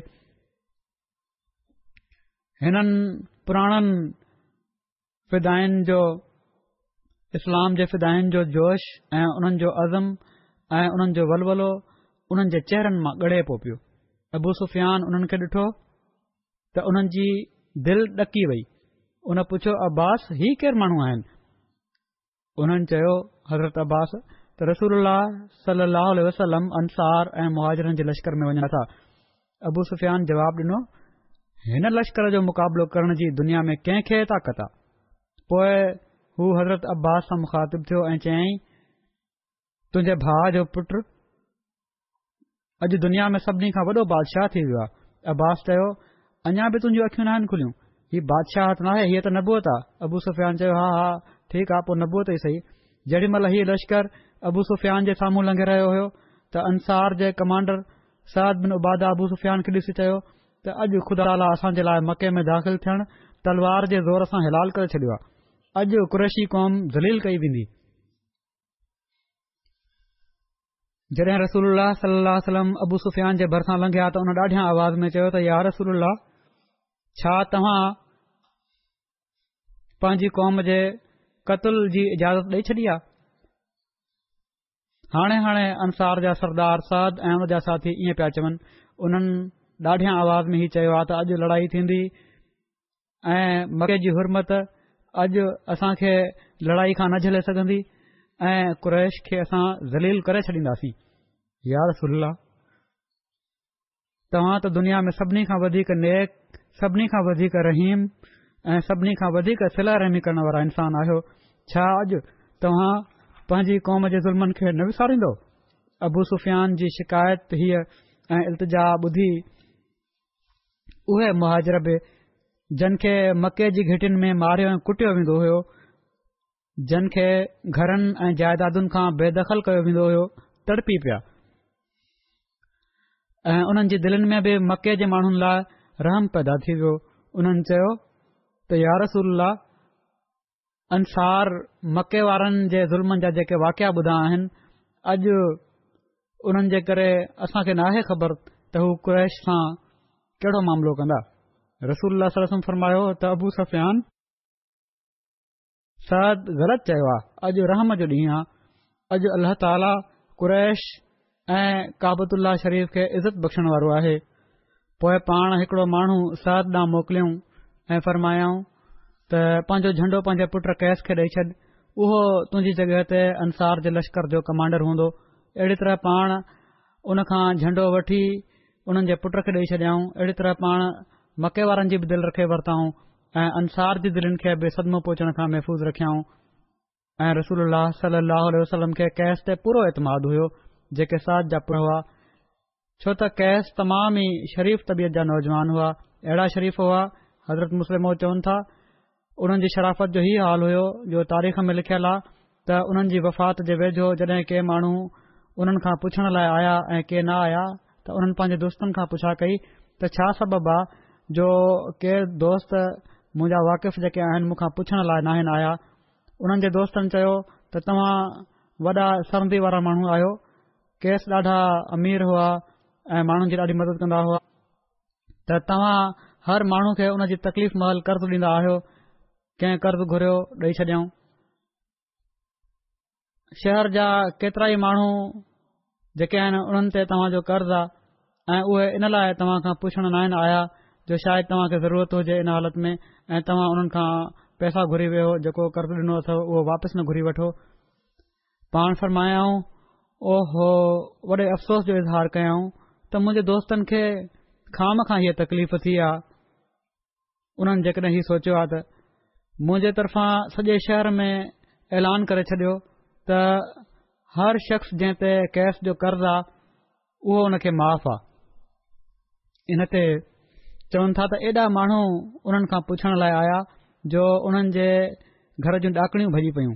हिननि पुराणनि फिदाइन जो इस्लाम जे फिदाइन जो जोश ऐं उन्हनि जो अज़म ऐं उन्हनि जो वलवलो उन्हनि जे चेहरनि मां ॻड़े पियो पियो। अबू सुफ़ियान उन्हनि खे ॾिठो त उन्हनि जी दिलि ॾकी वई। उन पुछियो, अब्बास, ही केरु माण्हू आहिनि? उन्हनि चयो, हज़रत अब्बास, त रसूलुल्लाह सल्लल्लाहु अलैहि वसल्लम अंसार ऐं मुहाजिरनि जे लश्कर में वञनि था। अबू सुफ़ियान जवाबु ॾिनो, हिन लश्कर जो मुक़ाबिलो करण जी दुनिया में कंहिंखे ताक़त आहे? पोइ हू हज़रत अब्बास सां मुखातिब थियो ऐं चयईं, तुंहिंजे भाउ जो पुटु अॼु दुनिया में सभिनी खां वॾो बादशाह थी वियो आहे। अब्बास चयो, अञा बि तुंहिंजूं अखियूं न आहिनि खुलियूं? हीउ बादशाहत न आहे, हीअ त नबूअत आहे। अबू सुफ़ियान चयो, हा हा ठीकु आहे, पोइ नबूअत ई सही। जेॾी महिल हीउ लश्कर अबू सुफ़ियान जे साम्हूं लंघे रहियो हुयो त अंसार जे commander Saad bin Ubada Abu Sufyan खे ॾिसी चयो त अॼु ख़ुदा ताला असां जे लाइ मके में दाख़िल थियण तलवार जे ज़ोर सां हिलाल करे छॾियो आहे। अॼु कुरैशी क़ौम ज़लील कई वेंदी। जॾहिं रसूलुल्लाह सल्लल्लाहु अलैहि वसल्लम अबू सुफ़ियान जे भरिसां लंघिया त उन ॾाढियां आवाज़ में चयो त या रसूलुल्लाह, छा तव्हां पंहिंजी क़ौम जे क़त्ल जी इजाज़त ॾेई छॾी आहे? हाणे हाणे अंसार जा सरदार साद ऐं उन जा साथी ईअं पिया चवनि। उन्हनि ॾाढियां आवाज़ में ही चयो आहे त अॼु लड़ाई थींदी ऐं मके जी हुरमत अॼु असां खे लड़ाई खां न झले सघंदी ऐं कुरैश खे असां ज़लील करे छॾींदासीं। या रसूलल्लाह, तव्हां त दुनिया में सभिनी खां वधीक नेक, सभिनी खां वधीक रहीम ऐं सभिनी खां वधीक सिला रहमी करण वारा इंसान आहियो। छा अॼु तव्हां पंहिंजी क़ौम जे ज़ुल्मनि खे न विसारींदो? अबू सुफ़ियान जी शिकायत हीअ ऐं इल्तिजा ॿुधी उहे मुहाजिर बि जिन खे मके जी घिटियुनि में मारियो ऐं कुटियो वेंदो हुयो, जिन खे घरनि ऐं जाइदादुनि खां बेदख़ल कयो वेंदो हुयो, तड़पी पिया ऐं उन्हनि जी दिलनि में बि मके जे माण्हुनि लाइ रहम पैदा थी वियो। उन्हनि चयो त या रसूलल्लाह, अंसार मके वारनि जे ज़ुल्मनि जा जेके वाक़िया ॿुधा आहिनि, अॼु उन्हनि जे करे असांखे नाहे ख़बर त हू कुरैश सां कहिड़ो मामिलो कंदा। रसूलुल्लाह सल्लल्लाहु अलैहि वसल्लम फरमायो त अबू सुफ़ियान साद ग़लति चयो आहे। अॼु रहम जो ॾींहुं आहे। अॼु अल्लाह ताला कुरैश ऐं काबतुल्लाह शरीफ़ खे इज़त बख़्शण वारो आहे। पोइ पाण हिकिड़ो माण्हू साद ॾांहुं मोकिलियऊं ऐं फरमायाऊं त पंहिंजो झंडो पंहिंजे पुट कैस खे ॾेई छॾ, उहो तुंहिंजी जॻह ते अंसार जे लश्कर जो कमांडर हूंदो। अहिड़ी तरह पाण उन खां झंडो वठी उन्हनि जे पुट खे ॾेई छॾियाऊं। अहिड़ी तरह पाण मके वारनि जी बि दिलि रखे वरिताऊं ऐं अंसार जी दिलनि खे बि सदमो पहुचण खां महफ़ूज़ रखियाऊं। ऐं रसूलुल्लाह सल्लल्लाहु अलैहि वसल्लम खे कैस ते पूरो एतमाद हुयो, जेके साद जा पुट हुआ, छो त कैस तमाम ई शरीफ़ तबियत जा नौजवान हुआ। अहिड़ा शरीफ़ हुआ, हज़रत मुस्लिम चवनि था, उन्हनि जी शराफ़त जो ई हाल हुयो जो तारीख़ में लिखियलु आहे त उन्हनि जी वफ़ात जे वेझो जॾहिं के माण्हू उन्हनि खां पुछण लाइ आया ऐं के न आया त उन्हनि पंहिंजे दोस्तनि खां पुछा कई त छा सबबु आहे जो के दोस्त मुंहिंजा वाक़िफ़ जेके आहिनि मूंखां पुछण लाइ नाहिनि आया। उन्हनि जे दोस्तनि चयो त तव्हां वॾा सरंदी वारा माण्हू आहियो, केस ॾाढा अमीर हुआ ऐं माण्हुनि जी ॾाढी मदद कंदा हुआ, त तव्हां हर माण्हू खे उन जी तकलीफ़ महल कर्ज़ ॾींदा आहियो। कंहिं कर्ज़ घुरियो, ॾेई छॾियऊं। शहर जा केतिरा ई माण्हू जेके आहिनि उन्हनि ते तव्हांजो कर्ज़ आहे ऐं उहे इन लाइ तव्हां खां पुछण न आहिनि आया जो शायदि तव्हांखे ज़रूरत हुजे इन हालत में ऐं तव्हां उन्हनि खां पैसा घुरी वियो, जेको कर्ज़ ॾिनो अथव उहो वापसि न घुरी वठो। पाण फरमायाऊं, ओहो, वॾे अफ़सोस जो इज़हार कयऊं त मुंहिंजे दोस्तनि खे खाम खां हीअ तकलीफ़ थी आहे। उन्हनि जेकॾहिं हीउ सोचियो आहे त मुंहिंजे तरफ़ां सॼे शहर में ऐलान करे छॾियो त हर शख़्स जंहिं ते कैस जो कर्ज़ आहे उहो उन खे माफ़ आहे। इन ते चवनि था त एॾा माण्हू उन्हनि खां पुछण लाइ आया जो उन्हनि जे घर जूं ॾाकणियूं भॼी पयूं।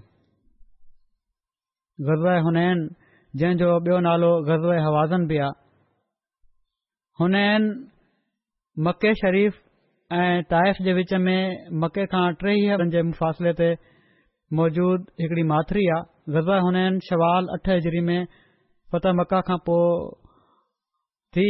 ग़ज़वा हुनैन, जंहिंजो ॿियो नालो ग़ज़वा हवाज़न बि आहे, हुनैन मके शरीफ़ ऐं ताइफ़ जे विच में मके खां टेवीह जे मुफ़ासिले ते मौजूद हिकिड़ी माथिरी आहे। ग़ज़वा हुनैन शवाल अठ हिजरी में फतह मक्का खां पोइ थी।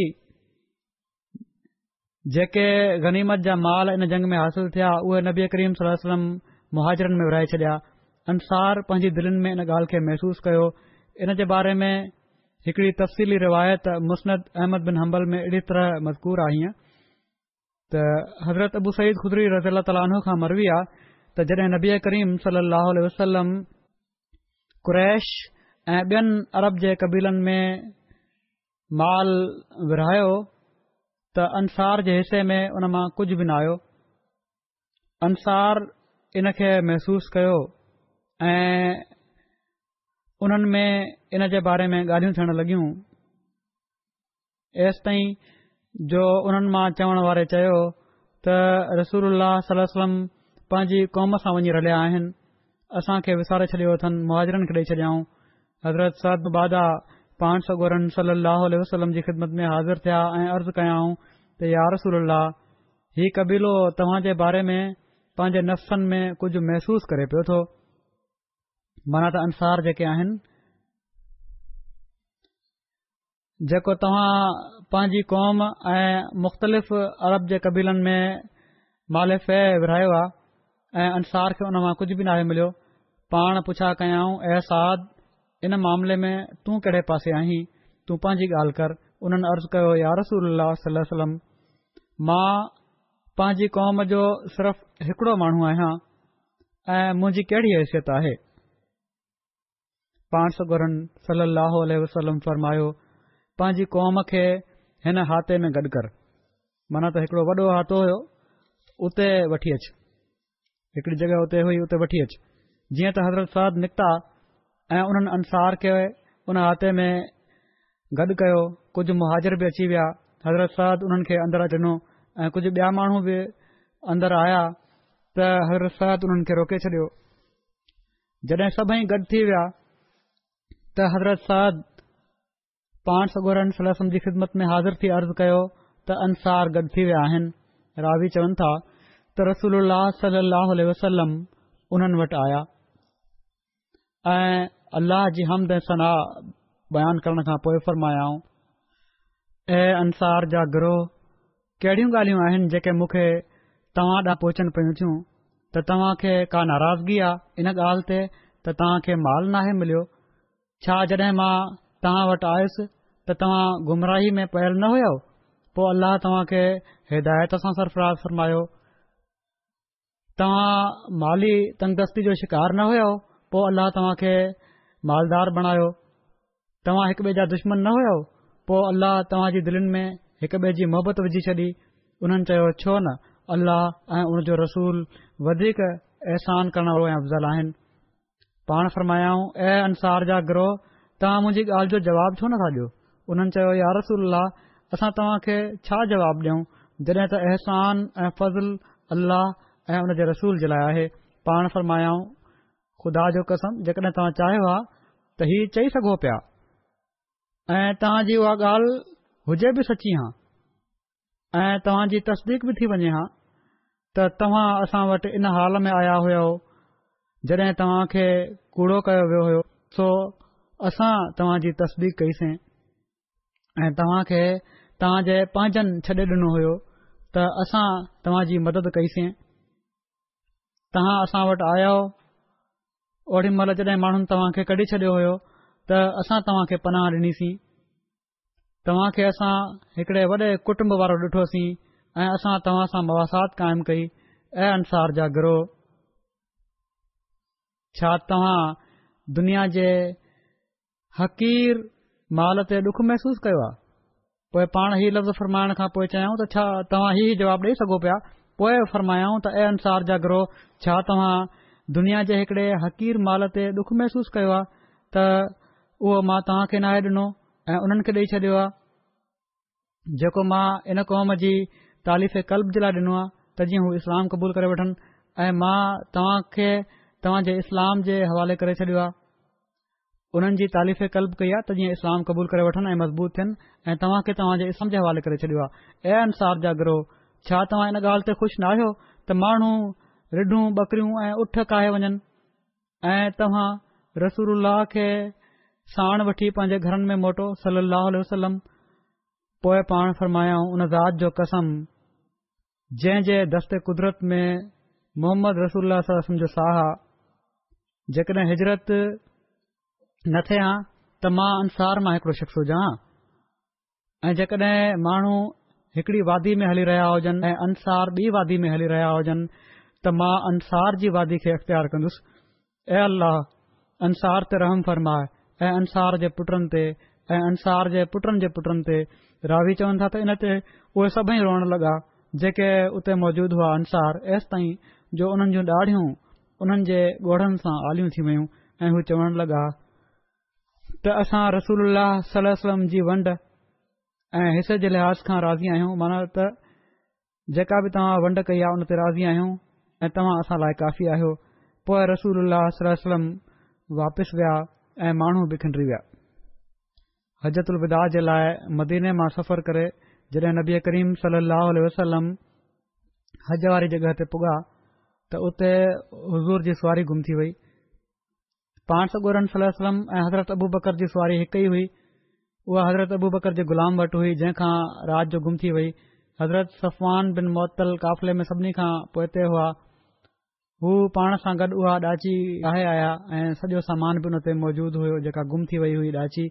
जेके गनीमत जा माल इन जंग में हासिल थिया उहे नबी करीम सल्लल्लाहु अलैहि वसल्लम मुहाजिरनि में विराए छॾिया। अंसार पंहिंजी दिलनि में इन ॻाल्हि खे महसूस कयो। इन जे बारे में हिकिड़ी तफ़सीली रिवायत मुस्नद अहमद बिन हंबल में अहिड़ी तरह मज़कूर आहे हीअं त हज़रत अबू सईद ख़ुदरी रज़ियल्लाहु तआला अन्हु खां मरवी आहे त जॾहिं नबी करीम सल्लल्लाहु अलैहि वसल्लम कुरैश ऐं ॿियनि अरब जे कबीलनि में माल विरहायो त अंसार जे हिसे में उन मां कुझु बि न आयो। अंसार इन खे महसूस कयो ऐं उन्हनि में इन जे बारे में ॻाल्हियूं थियण लॻियूं एसि ताईं जो उन्हनि मां चवण वारे चयो त रसूलुल्लाह सल्लल्लाहु अलैहि वसल्लम पंहिंजी क़ौम सां वञी रलिया आहिनि। असांखे विसारे छॾियो अथनि, मुहाजिरनि खे ॾेई छॾियाऊं। हज़रत सद बादा पाण सगोरन सलाहु वसलम जी ख़िदमत में हाज़िर थिया ऐं अर्ज़ु कयाऊं त या रसूल अल्लाह, हीउ कबीलो तव्हां जे बारे में पंहिंजे नफ़्सनि में कुझु महसूस करे पियो थो। माना त अंसार जेके आहिनि, जेको तव्हां पंहिंजी क़ौम ऐं मुख़्तलिफ़ अरब जे कबीलनि में माले फे विरहायो आहे ऐं अंसार खे उन मां कुझु बि नाहे मिलियो। पाण पुछा कयाऊं, ऐं साद, इन मामले में तूं कहिड़े पासे आहीं? तूं पंहिंजी ॻाल्हि कर। उन्हनि अर्ज़ु कयो, या रसूल अल्लाह सल्लल्लाहु अलैहि वसल्लम, मां पंहिंजी क़ौम जो सिर्फ़ हिकिड़ो माण्हू आहियां ऐं मुंहिंजी कहिड़ी हैसियत आहे? पाण सगोरन सलाहु वसलम फरमायो, पंहिंजी क़ौम खे हिन हाते में गॾु कर। माना त हिकिड़ो वॾो हाथो हुयो, उते वठी अचु, हिकिड़ी जॻह उते हुई, उते वठी अचु। जीअं त हज़रत साद निकिता ऐं उन्हनि अंसार खे उन हाते में गॾु कयो। कुझु मुहाजिर बि अची विया। हज़रत साद उन्हनि खे अंदरि ॾिनो ऐं कुझु ॿिया माण्हू बि अंदरि आया त हज़रत साद उन्हनि खे रोके छॾियो। जॾहिं सभई गॾु थी विया त हज़रत साद पाण सगोरन सल्लल्लाहु अलैहि वसल्लम जी ख़िदमत में हाज़िर थी अर्ज़ु कयो त अंसार गॾु थी विया आहिनि। रावी चवनि था त रसूलुल्लाह सल्लल्लाहु अलैहि वसल्लम उन्हनि वटि आया ऐं अल्लाह जी हमद ऐं सना बयानु करण खां पोइ फरमायाऊं, ऐं अंसार जा गिरोह, कहिड़ियूं ॻाल्हियूं आहिनि जेके मूंखे तव्हां ॾांहुं पहुचनि पियूं थियूं त तव्हां खे का नाराज़गी आहे इन ॻाल्हि ते त तव्हां खे माल नाहे मिलियो? छा जॾहिं मां तव्हां वटि आयुसि त तव्हां गुमराही में पयल न हुयो? पोइ अल्लाह तव्हां खे हिदायत सां सरफराज़ फरमायो। तव्हां माली तंगदस्ती जो शिकार न हुयो? पोइ अल्लाह तव्हां खे मालदार बणायो। तव्हां हिक ॿिए जा दुश्मन न हुयो? पोइ अल्लाह तव्हां जी दिलनि में हिक ॿिए जी मोहबत विझी छॾी। उन्हनि चयो, छो न, अल्लाह ऐं उन जो रसूल वधीक अहसान करण वारो ऐं अफ़ज़ल आहिनि। पाण फरमायाऊं, ऐं अंसार जा गिरोह, तव्हां मुंहिंजी ॻाल्हि जो जवाबु छो नथा ॾियो? उन्हनि चयो, या रसूल अल्लाह, असां तव्हां खे छा जवाबु ॾियूं जॾहिं त अहसान ऐं फज़ल अल्लाह ऐं उन जे रसूल जे लाइ आहे। पाण फरमायाऊं, ख़ुदा जो कसम, जेकॾहिं तव्हां चाहियो हा त हीउ चई सघो पिया ऐं तव्हांजी उहा ॻाल्हि हुजे बि सची हा ऐं तव्हांजी तस्दीक बि थी वञे हा त तव्हां असां वटि इन हाल में आया हुयो जॾहिं तव्हां खे कूड़ो कयो वियो हो, सो असां तव्हांजी तस्दीक कईसीं ऐं तव्हां खे तव्हांजे पंहिंजनि छॾे ॾिनो हुयो त असां तव्हांजी मदद कईसीं। तव्हां असां वटि आया ओॾी महिल जॾहिं माण्हुनि तव्हां खे कढी छॾियो हुयो त असां तव्हां खे पनाह ॾिनीसीं। तव्हां खे असां हिकिड़े वॾे कुटुंब वारो ॾिठोसीं ऐं असां तव्हां सां मवासात क़ाइमु कई। ऐं अंसार जा गिरोह, छा तव्हां दुनिया जे हक़ीर माल ते ॾुख महसूस कयो आहे? पोइ पाण ही लफ़्ज़ फरमाइण खां पोइ चयाऊं त छा तव्हां ही जवाबु ॾेई सघो पिया? पोइ फरमायाऊं त ऐं अंसार जा गिरोह, छा तव्हां दुनिया जे हिकिड़े हक़ीर माल ते ॾुख महसूस कयो आहे त उहो मां तव्हां खे नाहे ॾिनो ऐं उन्हनि खे ॾेई छॾियो आहे, जेको मां इन क़ौम जी तालीफ़ क़ल्ब जे लाइ ॾिनो आहे त जीअं हू इस्लाम क़बूल करे वठनि, ऐं मां तव्हां खे तव्हां जे इस्लाम जे हवाले करे छॾियो आहे। उन्हनि जी तालीफ़ क़ल्ब कई आहे त जीअं इस्लाम क़बूल करे वठनि ऐं मज़बूत थियनि, ऐं तव्हां खे तव्हां जे इस्लाम जे हवाले करे छॾियो आहे। ऐं अंसार जा गिरोह, छा तव्हां इन ॻाल्हि ते ख़ुशि न आहियो त माण्हू रिढूं बकरियूं ऐं उठ काहे वञनि ऐं तव्हां रसूलुल्लाह खे साण वठी पंहिंजे घरनि में मोटो सल्लल्लाहु अलैहि वसल्लम। पोइ पाण फरमायाऊं, उन ज़ात जो कसम जंहिं जे दस्ते कुदरत में मोहम्मद रसूलुल्लाह सल्लल्लाहु अलैहि वसल्लम जो साह आहे, जेकॾहिं हिजरत न थिए हा त मां अंसार मां हिकिड़ो शख़्स हुजां ऐं जेकॾहिं माण्हू हिकिड़ी वादी में हली रहिया हुजनि ऐं अंसार ॿी वादी में हली रहिया हुजनि त मां अंसार जी वादी खे इख़्तियार कंदुसि। ऐं अल्लाह अंसार ते रहम फरमाए ऐं अंसार जे पुटनि ते ऐं अंसार जे पुटनि जे पुटनि ते। रावी चवनि था त इन ते उहे सभई रोअण लॻा जेके उते मौजूदु हुआ अंसार, एसि ताईं जो उन्हनि जूं ॾाढियूं उन्हनि जे ॻोढ़नि सां आलियूं थी वयूं ऐं हू चवण लॻा त असां रसूलुल्लाह सल्लल्लाहु अलैहि वसल्लम जी वंड ऐं हिसे जे लिहाज़ खां राज़ी आहियूं। माना त जेका बि तव्हां वंड कई आहे उन ते राज़ी आहियूं ऐं तव्हां असां लाइ काफ़ी आहियो। पोइ रसूलुल्लाह सल्लल्लाहु अलैहि वसल्लम वापसि विया ऐं माण्हू बि खिंडरी विया। हजतुल विदा जे लाइ मदीने मां सफ़र करे जॾहिं नबी करीम सल्लल्लाहु अलैहि वसल्लम हज वारी जॻह ते पुॻा त उते हुज़ूर जी सुवारी गुम थी वई। पाण सॻोरन सल्लल्लाहु अलैहि वसल्लम ऐं हज़रत अबू बकर जी सुवारी हिकु ई हुई। उहा हज़रत अबू बकर जे ग़ुलाम वटि हुई, जंहिंखां राति जो गुम थी वई। हज़रत सफ़वान बिन मुअत्तल काफ़िले में सभिनी खां पोइते हुआ। हू पाण सां गॾु उहा ॾाची आहे आया ऐं सॼो सामान बि उन ते मौजूदु हुयो जेका गुम थी वई हुई ॾाची।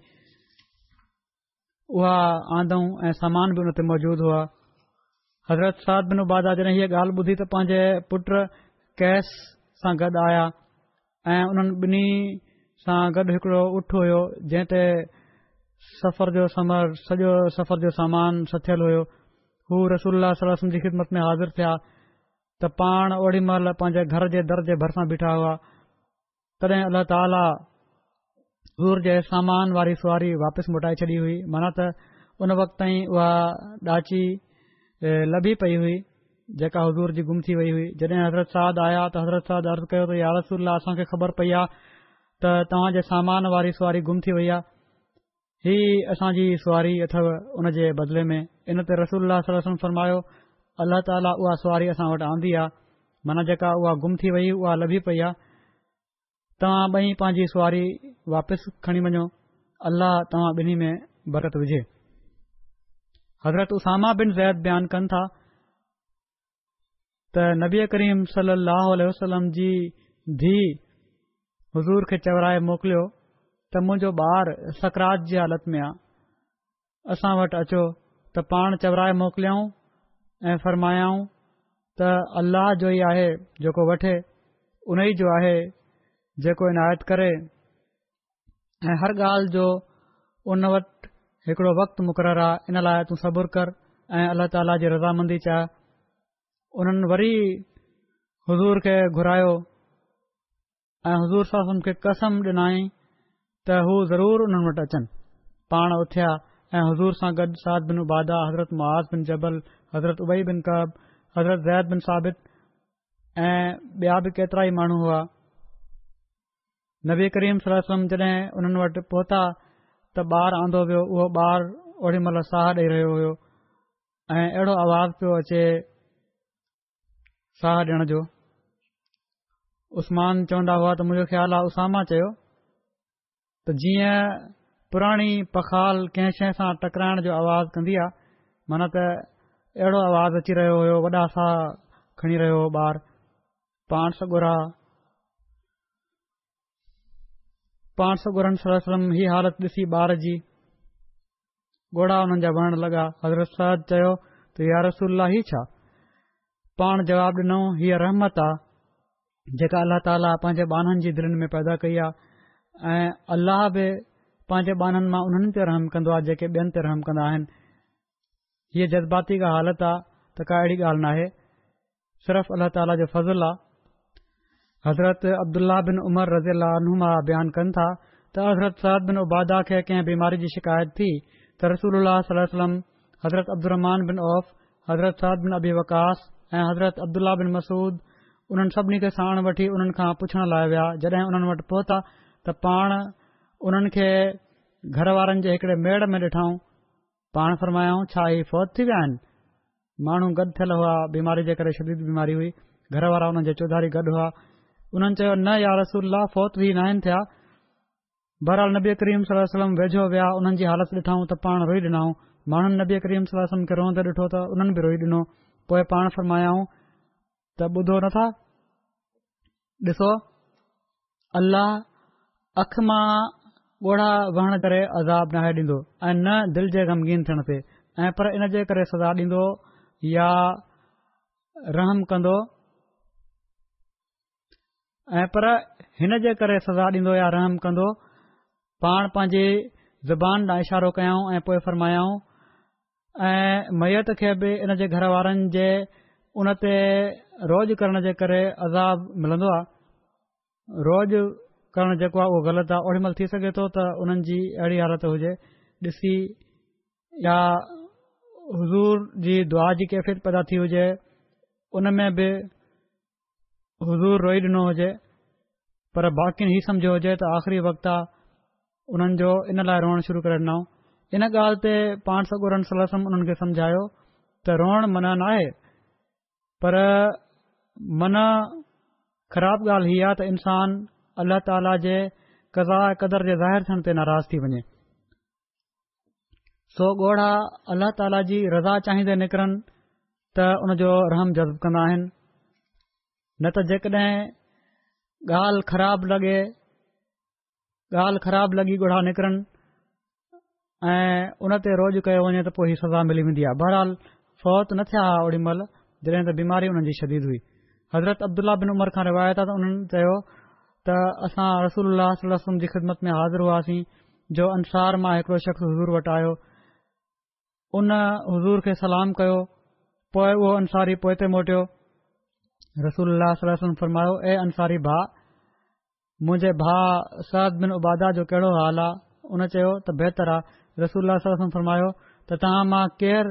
उहा आंदऊं ऐं सामान बि उन ते मौजूदु हुआ। हज़रत साद बिन उबादा जॾहिं हीअ ॻाल्हि ॿुधी त पंहिंजे पुट कैस सां गॾु आया ऐं उन्हनि ॿिन्ही सां गॾु हिकिड़ो ऊठ हुयो जंहिं ते सफ़र जो समर सॼो सफ़र जो सामान सथियलु हुयो। हू रसूलुल्लाह सल्लल्लाहु अलैहि वसल्लम जी ख़िदमत में हाज़िर थिया त पाण ओॾी महिल पंहिंजे घर जे दर जे भरिसां बीठा हुआ। तॾहिं अलाह ताला हज़ूर जे सामान वारी सुवारी वापसि मोटाए छॾी हुई। माना त उन वक़्त ताईं उहा ॾाची लभी पई हुई जेका हुज़ूर जी गुम थी वई हुई। जॾहिं हज़रत साद आया त हज़रत साद अर्ज़ु कयो त या रसूलल्लाह असांखे ख़बर पई आहे त तव्हांजे सामान वारी सुवारी गुम थी वई आहे, ही असांजी सुवारी अथव उन जे बदिले में। इन ते रसूलुल्लाह सल्लल्लाहु अलैहि वसल्लम फरमायो अलाह ताला उहा सुवारी असां वटि आंदी आहे, माना जेका उहा गुम थी वई उहा लभी पई आहे। तव्हां ॿई पंहिंजी सुवारी वापसि खणी वञो, अल्लाह तव्हां ॿिन्ही में बरकत विझे। हज़रत उसामा बिन ज़ैद बयानु कनि था त नबी करीम सल्लल्लाहु अलैहि वसल्लम जी धीउ हुज़ूर खे चवराए मोकिलियो त मुंहिंजो ॿारु सकरात जी हालत में आहे, असां वटि अचो। त पाण चवराए मोकिलियऊं ऐं फरमायाऊं त अल्लाह जो ई आहे जेको वठे, उन ई जो आहे जेको इनायत करे, ऐं हर ॻाल्हि जो उन वटि हिकिड़ो वक़्तु मुक़ररु आहे। इन लाइ तूं सबुरु कर ऐं अल्लाह ताला जी रज़ामंदी चाह। उन्हनि वरी हुज़ूर खे घुरायो ऐं हुज़ूर साहब खे कसम ॾिनाई त हू ज़रूरु उन्हनि वटि अचनि। पाण उथिया ऐं हुज़ूर सां गॾु साद बिन उबादा, हज़रत मुआज़ बिन जबल, हज़रत उबई बिन कब, हज़रत ज़ैद बिन साबित ऐं ॿिया बि केतिरा ई माण्हू हुआ। नबी करीम सल्लल्लाहु अलैहि वसल्लम जॾहिं उन्हनि वटि पहुता त ॿारु आंदो वियो। उहो ॿारु ओॾी महिल साह ॾेई रहियो हुयो ऐं अहिड़ो आवाज़ पियो अचे साह ॾियण जो। उस्मान चवंदा हुआ त मुंहिंजो ख़्यालु आहे उसामा चयो त जीअं पुराणी पखाल कंहिं शइ सां टकराइण जो आवाज़ कंदी आहे, माना त अहिड़ो आवाज़ अची रहियो हुयो, वॾा साह खणी रहियो हो ॿारु। पाण सॻुरा पाण सॻुरनि सल्लल्लाहु अलैहि वसल्लम ही हालत ॾिसी ॿार जी ॻोड़ा हुननि जा वहण लॻा। हज़रत साद चयो त या रसूलल्लाह ही छा? पाण जवाबु ॾिनो हीअ रहमत आहे जेका अल्लाह ताला पंहिंजे बाननि जी दिलनि में पैदा कई आहे, ऐं अल्लाह बि पंहिंजे बाननि मां उन्हनि ते रहम कंदो आहे जेके ॿियनि ते रहम कंदा आहिनि। हीअ जज़्बाती का हालत आहे त का अहिड़ी ॻाल्हि नाहे, सिर्फ़ु अल्लाह ताला जो फज़ल आहे। हज़रत अब्दुल्ला बिन उमर रज़ी अल्लाहु अन्हुमा बयानु कनि था त हज़रत साद बिन उबादा खे कंहिं बीमारी जी शिकायत थी त रसूलुल्लाह सल्लल्लाहु अलैहि वसल्लम हज़रत अब्दुर्रहमान बिन औफ, हज़रत साद बिन अबी वकास ऐं हज़रत अब्दुल्ला बिन मसूद उन्हनि सभिनी खे साण वठी उन्हनि खां पुछण लाइ विया। जॾहिं उन्हनि वटि पहुता त पाण उन्हनि खे घर वारनि जे हिकिड़े मेड़ में ॾिठऊं। पाण फरमायाऊं छा ही फ़ौत थी विया आहिनि? माण्हू गॾु थियल हुआ, बीमारी जे करे शदीद बीमारी हुई, घर वारा उन्हनि जे चौधारी गॾु हुआ। उन्हनि चयो न या रसूलल्लाह फ़ौत ही नाहिनि थिया। बहरहाल नबी करीम सल्लल्लाहु अलैहि वसल्लम वेझो विया, उन्हनि जी हालत ॾिठऊं त पाण रोई ॾिनऊं। माण्हुनि नबी करीम सल्लल्लाहु अलैहि वसल्लम खे रोअंदे ॾिठो त उन्हनि बि रोई ॾिनो। पोइ पाण फरमायाऊं त ॿुधो नथा, ॾिसो अल्लाह अख मां ॻोढ़ा वहण करे अज़ाब नाहे ॾींदो ऐं न दिलि जे ग़मगीन थियण ते, ऐं पर इन जे करे सज़ा ॾींदो या रहम कंदो, ऐं पर हिन जे करे सज़ा ॾींदो या रहम कंदो। पाण पंहिंजी ज़ुबान ॾांहुं इशारो कयऊं ऐं पोइ फरमायाऊं ऐं मयत खे बि इन जे घर वारनि जे उन ते रोज़ करण जे करे अज़ाब मिलंदो आहे। रोज़ करणु जेको आहे उहो ग़लति आहे। ओॾी महिल थी सघे थो त उन्हनि जी अहिड़ी हालत हुजे ॾिसी या हुज़ूर जी दुआ जी कैफ़ियत पैदा थी हुजे, उन में बि हुज़ूर रोई ॾिनो हुजे पर बाक़ी हीउ सम्झो हुजे त आख़िरी वक़्तु आहे उन्हनि जो इन लाइ रोअणु शुरू करे ॾिनऊं। इन ॻाल्हि ते पाण सॻोरन सल्लल्लाहु अलैहि वसल्लम उन्हनि खे सम्झायो त रोअणु मना न आहे, पर मना ख़राबु ॻाल्हि हीअ आहे त इंसान अल्लाह ताला जे क़ज़ा ऐं क़दर जे ज़ाहिर थियण ते नाराज़ थी वञे। सो ॻोढ़ा अल्लाह ताला जी रज़ा चाहींदे निकिरनि त उनजो रहम जज़्ब कंदा आहिनि, न त जेकॾहिं ॻाल्हि ख़राबु लॻे ॻाल्हि ख़राबु लॻी ॻोढ़ा निकिरनि ऐं उन ते रोज़ कयो वञे त पोइ हीअ सज़ा मिली वेंदी आहे। बहरहाल फौत न थिया हुआ ओॾी महिल जॾहिं त बीमारी उन्हनि जी शदीद हुई। हज़रत अब्दुल्ला बिन उमर खां रिवायत आहे त उन्हनि चयो त असां रसूलुल्लाह सल्लल्लाहु अलैहि वसल्लम जी ख़िदमत में हाज़िर हुआसीं जो अंसार मां हिकिड़ो शख़्स हज़ूर वटि आयो। उन हज़ूर खे सलाम कयो, पोइ उहो अंसारी पोइ ते मोटियो। रसूलुल्लाह सल्लल्लाहु अलैहि वसल्लम फरमायो, ए अंसारी भाउ, मुंहिंजे भाउ सअद बिन उबादा जो कहिड़ो हाल आहे? उन चयो त बहितर आहे। रसूलुल्लाह सल्लल्लाहु अलैहि वसल्लम फरमायो त तव्हां मां केरु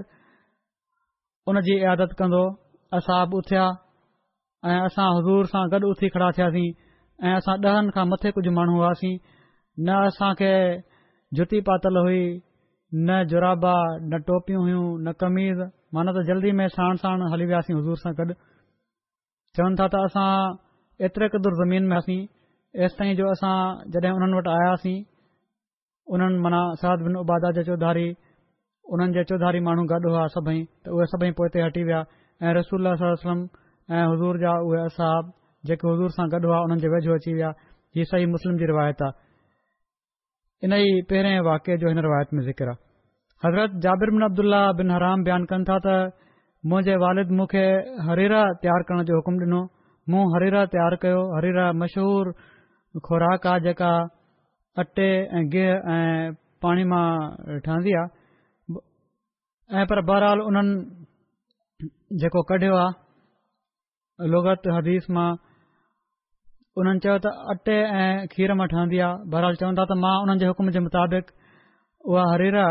उन जी इयादत कंदो? असां बि उथिया ऐं असां हज़ूर सां गॾु उथी खड़ा थियासीं ऐं असां ॾहनि खां मथे कुझु माण्हू हुआसीं। न असांखे जुती पातल हुई, न जुराबा, न टोपियूं हुयूं, न कमीज़, माना त जल्दी में साण साण हली वियासीं हज़ूर सां गॾु। चवनि था त असां एतिरे क़दुरु ज़मीन में हुआसीं एसि ताईं जो असां जॾहिं उन्हनि वटि आयासीं, उन्हनि माना सअद बिन उबादा जे चौधारी उन्हनि जे चौधारी माण्हू गॾु हुआ सभई, त उहे सभई पोइ ते हटी विया ऐं रसूलुल्लाह सल्लल्लाहु अलैहि वसल्लम ऐं हज़ूर जा उहे असहाब जेके हज़ूर सां गॾु हुआ उन्हनि जे वेझो अची विया। हीअ सही मुस्लिम जी रिवायत आहे। इन ई पहिरें वाक़े जो हिन रिवायत में ज़िक्र आहे। हज़रत जाबिर बिन अब्दुल्ला बिन हराम बयानु कनि था त मुंहिंजे वालिद मूंखे हरीरा तयारु करण जो हुकुम ॾिनो। मूं हरीरा तयारु कयो। हरीरा मशहूर खुराक आहे जेका अटे ऐं गिह ऐं पाणी मां ठहंदी आहे। ऐं पर बहरहाल उन्हनि जेको कढियो आहे लुगत हदीस मां, उन्हनि चयो त अटे ऐं खीर मां ठहंदी आहे। बहरहाल चवनि था त मां उन्हनि जे हुकुम जे मुताबिक़ उहा हरीरा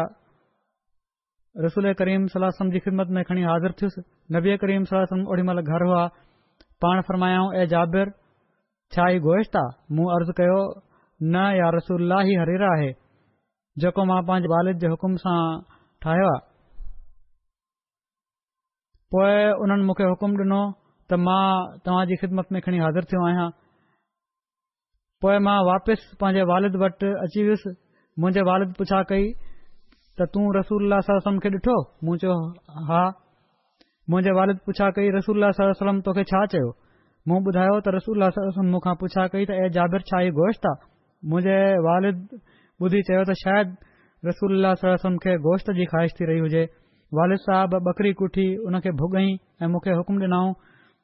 रसूल करीम सल्लल्लाहु अलैहि वसल्लम जी ख़िदमत में खणी हाज़िर थियुसि। नबी करीम सल्लल्लाहु अलैहि वसल्लम ओॾी महिल घर हुआ। पाण फरमायाऊं, ए जाबिर, छा ही गोश्त आहे? मूं अर्ज़ु कयो, न या रसूलुल्लाह, ही हरीरा आहे जेको मां पंहिंजे वालिद जे हुकुम सां ठाहियो आहे। पोइ उन्हनि मूंखे हुकुम ॾिनो त मां तव्हांजी ख़िदमत में खणी हाज़िर थियो आहियां। पोइ मां वापसि पंहिंजे वालिद वटि अची वियुसि। मुंहिंजे वालिद पुछा कई त तूं रसूलुल्लाह सल्लल्लाहु अलैहि वसल्लम खे ॾिठो? मूं चयो हा। मुंहिंजे वालिद पुछा कई रसूलुल्लाह सल्लल्लाहु अलैहि वसल्लम तोखे छा चयो? मूं ॿुधायो त रसूलुल्लाह सल्लल्लाहु अलैहि वसल्लम मूंखां पुछा कई त ए जाबिर, छा ही गोश्त आहे? मुंहिंजे वालिद ॿुधी चयो त शायदि रसूलुल्लाह सल्लल्लाहु अलैहि वसल्लम खे गोश्त जी ख़्वाहिश थी रही हुजे। वालिद साहब बकरी कुठी उन खे भुॻई ऐं मूंखे हुकुम ॾिनऊं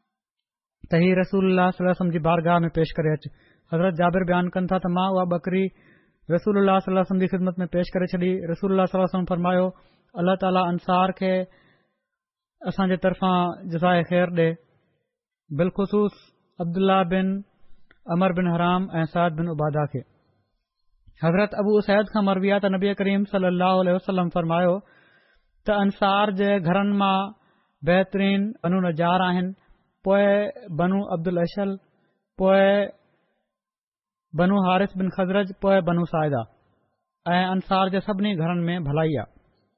त ही रसूलुल्लाह सल्लल्लाहु अलैहि वसल्लम जी बारगाह में पेश करे अचु। हज़रत जाबिर बयानु कनि था त मां उहा बकरी रसूलुल्लाह सल्लल्लाहु अलैहि वसल्लम जी ख़िदमत में पेश करे छॾी। रसूलुल्लाह सल्लल्लाहु अलैहि वसल्लम फरमायो, अल्लाह ताला अंसार खे असांजे तरफ़ां जज़ाए ख़ैर ॾे, बिलख़ुसूस अब्दुल्ला बिन अमर बिन हराम ऐं सअद बिन उबादा खे। हज़रत अबू उसैद खां मरवी आहे त नबी करीम सल्लल्लाहु अलैहि वसल्लम फरमायो त अंसार जे घरनि मां बहितरीन बनू नजार आहिनि, पोइ बनू अब्दुल अशल, पोइ बनू हारिस बिन खज़रज, पोइ बनू साइदा, ऐं अंसार जे सभिनी घरनि में भलाई आहे।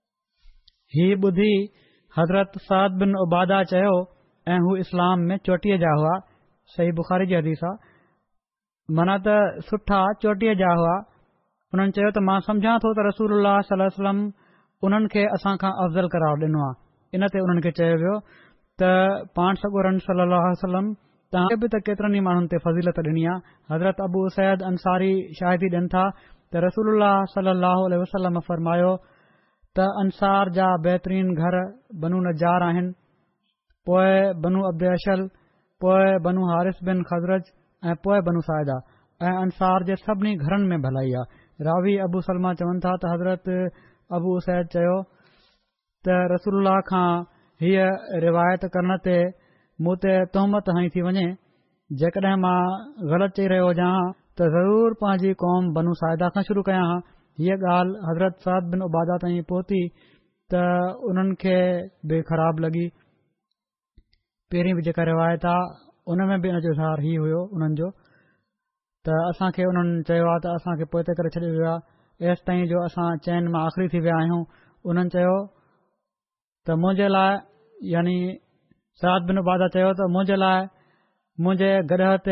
हीअ ॿुधी हज़रत सअद बिन उबादा चयो ऐं हू इस्लाम में चोटीअ जा हुआ। सही बुखारी जी हदीस आहे। माना त सुठा चोटीअ जा हुआ। उन्हनि चयो त मां सम्झां थो त रसूलुल्लाह सल्लल्लाहु अलैहि वसल्लम उन्हनि खे असां खां अफ़ज़ल करार ॾिनो आहे। इन ते उन्हनि खे चयो वियो त पाण सॻोरन सल्लल्लाहु अलैहि वसल्लम तव्हांखे बि त केतिरनि ई माण्हुनि ते फज़ीलत ॾिनी आहे। हज़रत अबू उसैद अंसारी शाहिदी ॾियनि था त रसूलुल्लाह सल्लल्लाहु अलैहि वसल्लम फरमायो त अंसार जा बहितरीन घर बनू नजार आहिनि, पोइ बनू अब्द अशल, पोइ बनू हारिस बिन खज़रज ऐं पोइ बनू साइदा, ऐं अंसार जे सभिनी घरनि में भलाई आहे। रावी अबू सलमा चवनि था त हज़रत अबू उसैद चयो त रसूलुल्लाह खां हीअ रिवायत करण ते मूं ते तहमत हणी थी वञे। जेकॾहिं मां ग़लति चई रहियो हुजां त ज़रूरु पंहिंजी क़ौम बनू साइदा खां शुरू कयां हा। हीअ ॻाल्हि हज़रत सअद बिन उबादा ताईं पहुती त उन्हनि खे बि ख़राब लॻी। पहिरीं बि जेका रिवायत आहे उन में बि इन जो इज़हार ही हुयो उन्हनि जो त असांखे उन्हनि चयो आहे त असांखे पोइ करे छॾियो वियो आहे एसि ताईं जो असां चइनि मां आख़िरी थी विया आहियूं। उन्हनि चयो त मुंहिंजे लाइ यानी साद बिन उबादा चयो त मुंहिंजे लाइ मुंहिंजे गॾह ते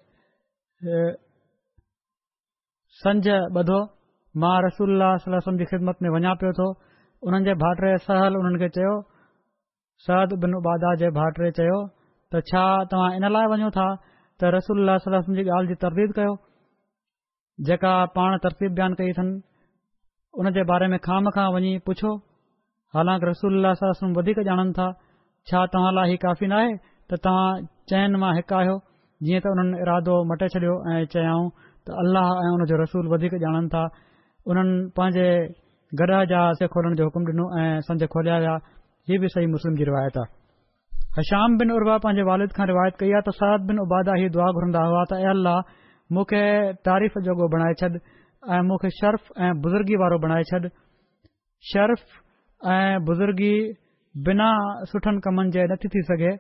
संज ॿधो, मां रसूलुल्लाह सल्लल्लाहु अलैहि वसल्लम जी ख़िदमत में वञा पियो थो। उन्हनि जे भाइटे सहल उन्हनि खे चयो, साद बिन उबादा जे भाइटे चयो त छा तव्हां इन लाइ वञो था त रसूलुल्लाह सल्लल्लाहु अलैहि वसल्लम जी ॻाल्हि जी तरदीद कयो, जेका पाण तरतीब बयानु कई अथनि उन जे बारे में खाम खां वञी पुछो, हालांकि रसूलुल्लाह सल्लल्लाहु अलैहि वसल्लम वधीक ॼाणनि था। छा तव्हां लाइ ही काफ़ी न आहे त तव्हां चइनि मां हिकु आहियो? जीअं त उन्हनि इरादो मटे छॾियो ऐं चयाऊं त अल्लाह ऐं उन जो रसूल वधीक ॼाणनि था। उन्हनि पंहिंजे गॾह जा से खोलण जो हुकुम ॾिनो ऐं संज खोलिया विया। हीअ बि सही मुस्लिम जी रिवायत आहे। हशाम बिन उरवा पंहिंजे वालिद खां रिवायत कई आहे त साद बिन उबादा ही दुआ घुरंदा हुआ त ऐं अल्लाह मूंखे तारीफ़ जोॻो बणाए छॾ ऐं मूंखे शर्फ़ ऐं बुज़ुर्गी वारो बणाए छॾ। शर्फ़ ऐं बुज़ुर्गी बिना सुठनि कमनि जे नथी थी सघे।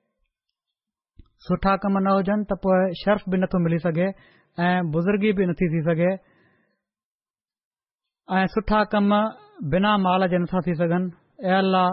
सुठा कम न हुजनि त पोइ शर्फ़ बि नथो मिली सघे ऐं बुज़ुर्गी बि नथी थी सघे ऐं सुठा कम बिना माल जे नथा थी सघनि। ऐं अल्लाह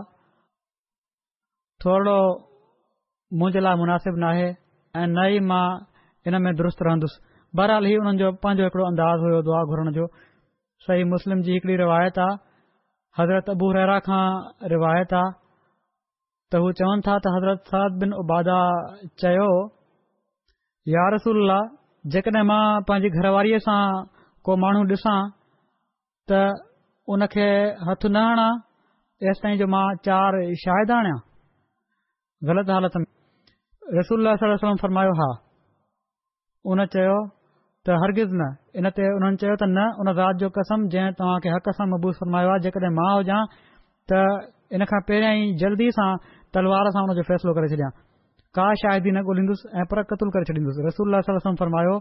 थोरो मुंहिंजे लाइ मुनासिब न आहे ऐं न ई मां इन में दुरुस्त रहंदुसि। बहरहाल ही हुननि जो पंहिंजो हिकिड़ो अंदाज़ हुयो दुआ घुरण जो। सही मुस्लिम जी हिकिड़ी रिवायत आहे, हज़रत अबू हुरैरा खां रिवायत आहे त हू चवनि था त हज़रत साद बिन उबादा चयो, या रसूलल्लाह, जेकॾहिं मां पंहिंजी घरवारीअ सां को माण्हू ॾिसां त उनखे हथु न हणां एसि ताईं जो मां चार शाहिद आणियां ग़लति हालत में? रसूलुल्लाह सल्लल्लाहु अलैहि वसल्लम फरमायो, हा। उन चयो त हरगिज़ न। इन ते उन्हनि चयो त न, उन ज़ात जो कसम जंहिं तव्हांखे हक़ सां मबूस फरमायो आहे, जेकॾहिं मां हुजां त इन खां पहिरियां ई जल्दी सां तलवार सां हुन जो फ़ैसिलो करे छॾियां, का शाहिदी न ॻोल्हींदुसि ऐं पर क़तूल करे छॾींदुसि। रसूलुल्लाह सल्लल्लाहु अलैहि वसल्लम फरमायो,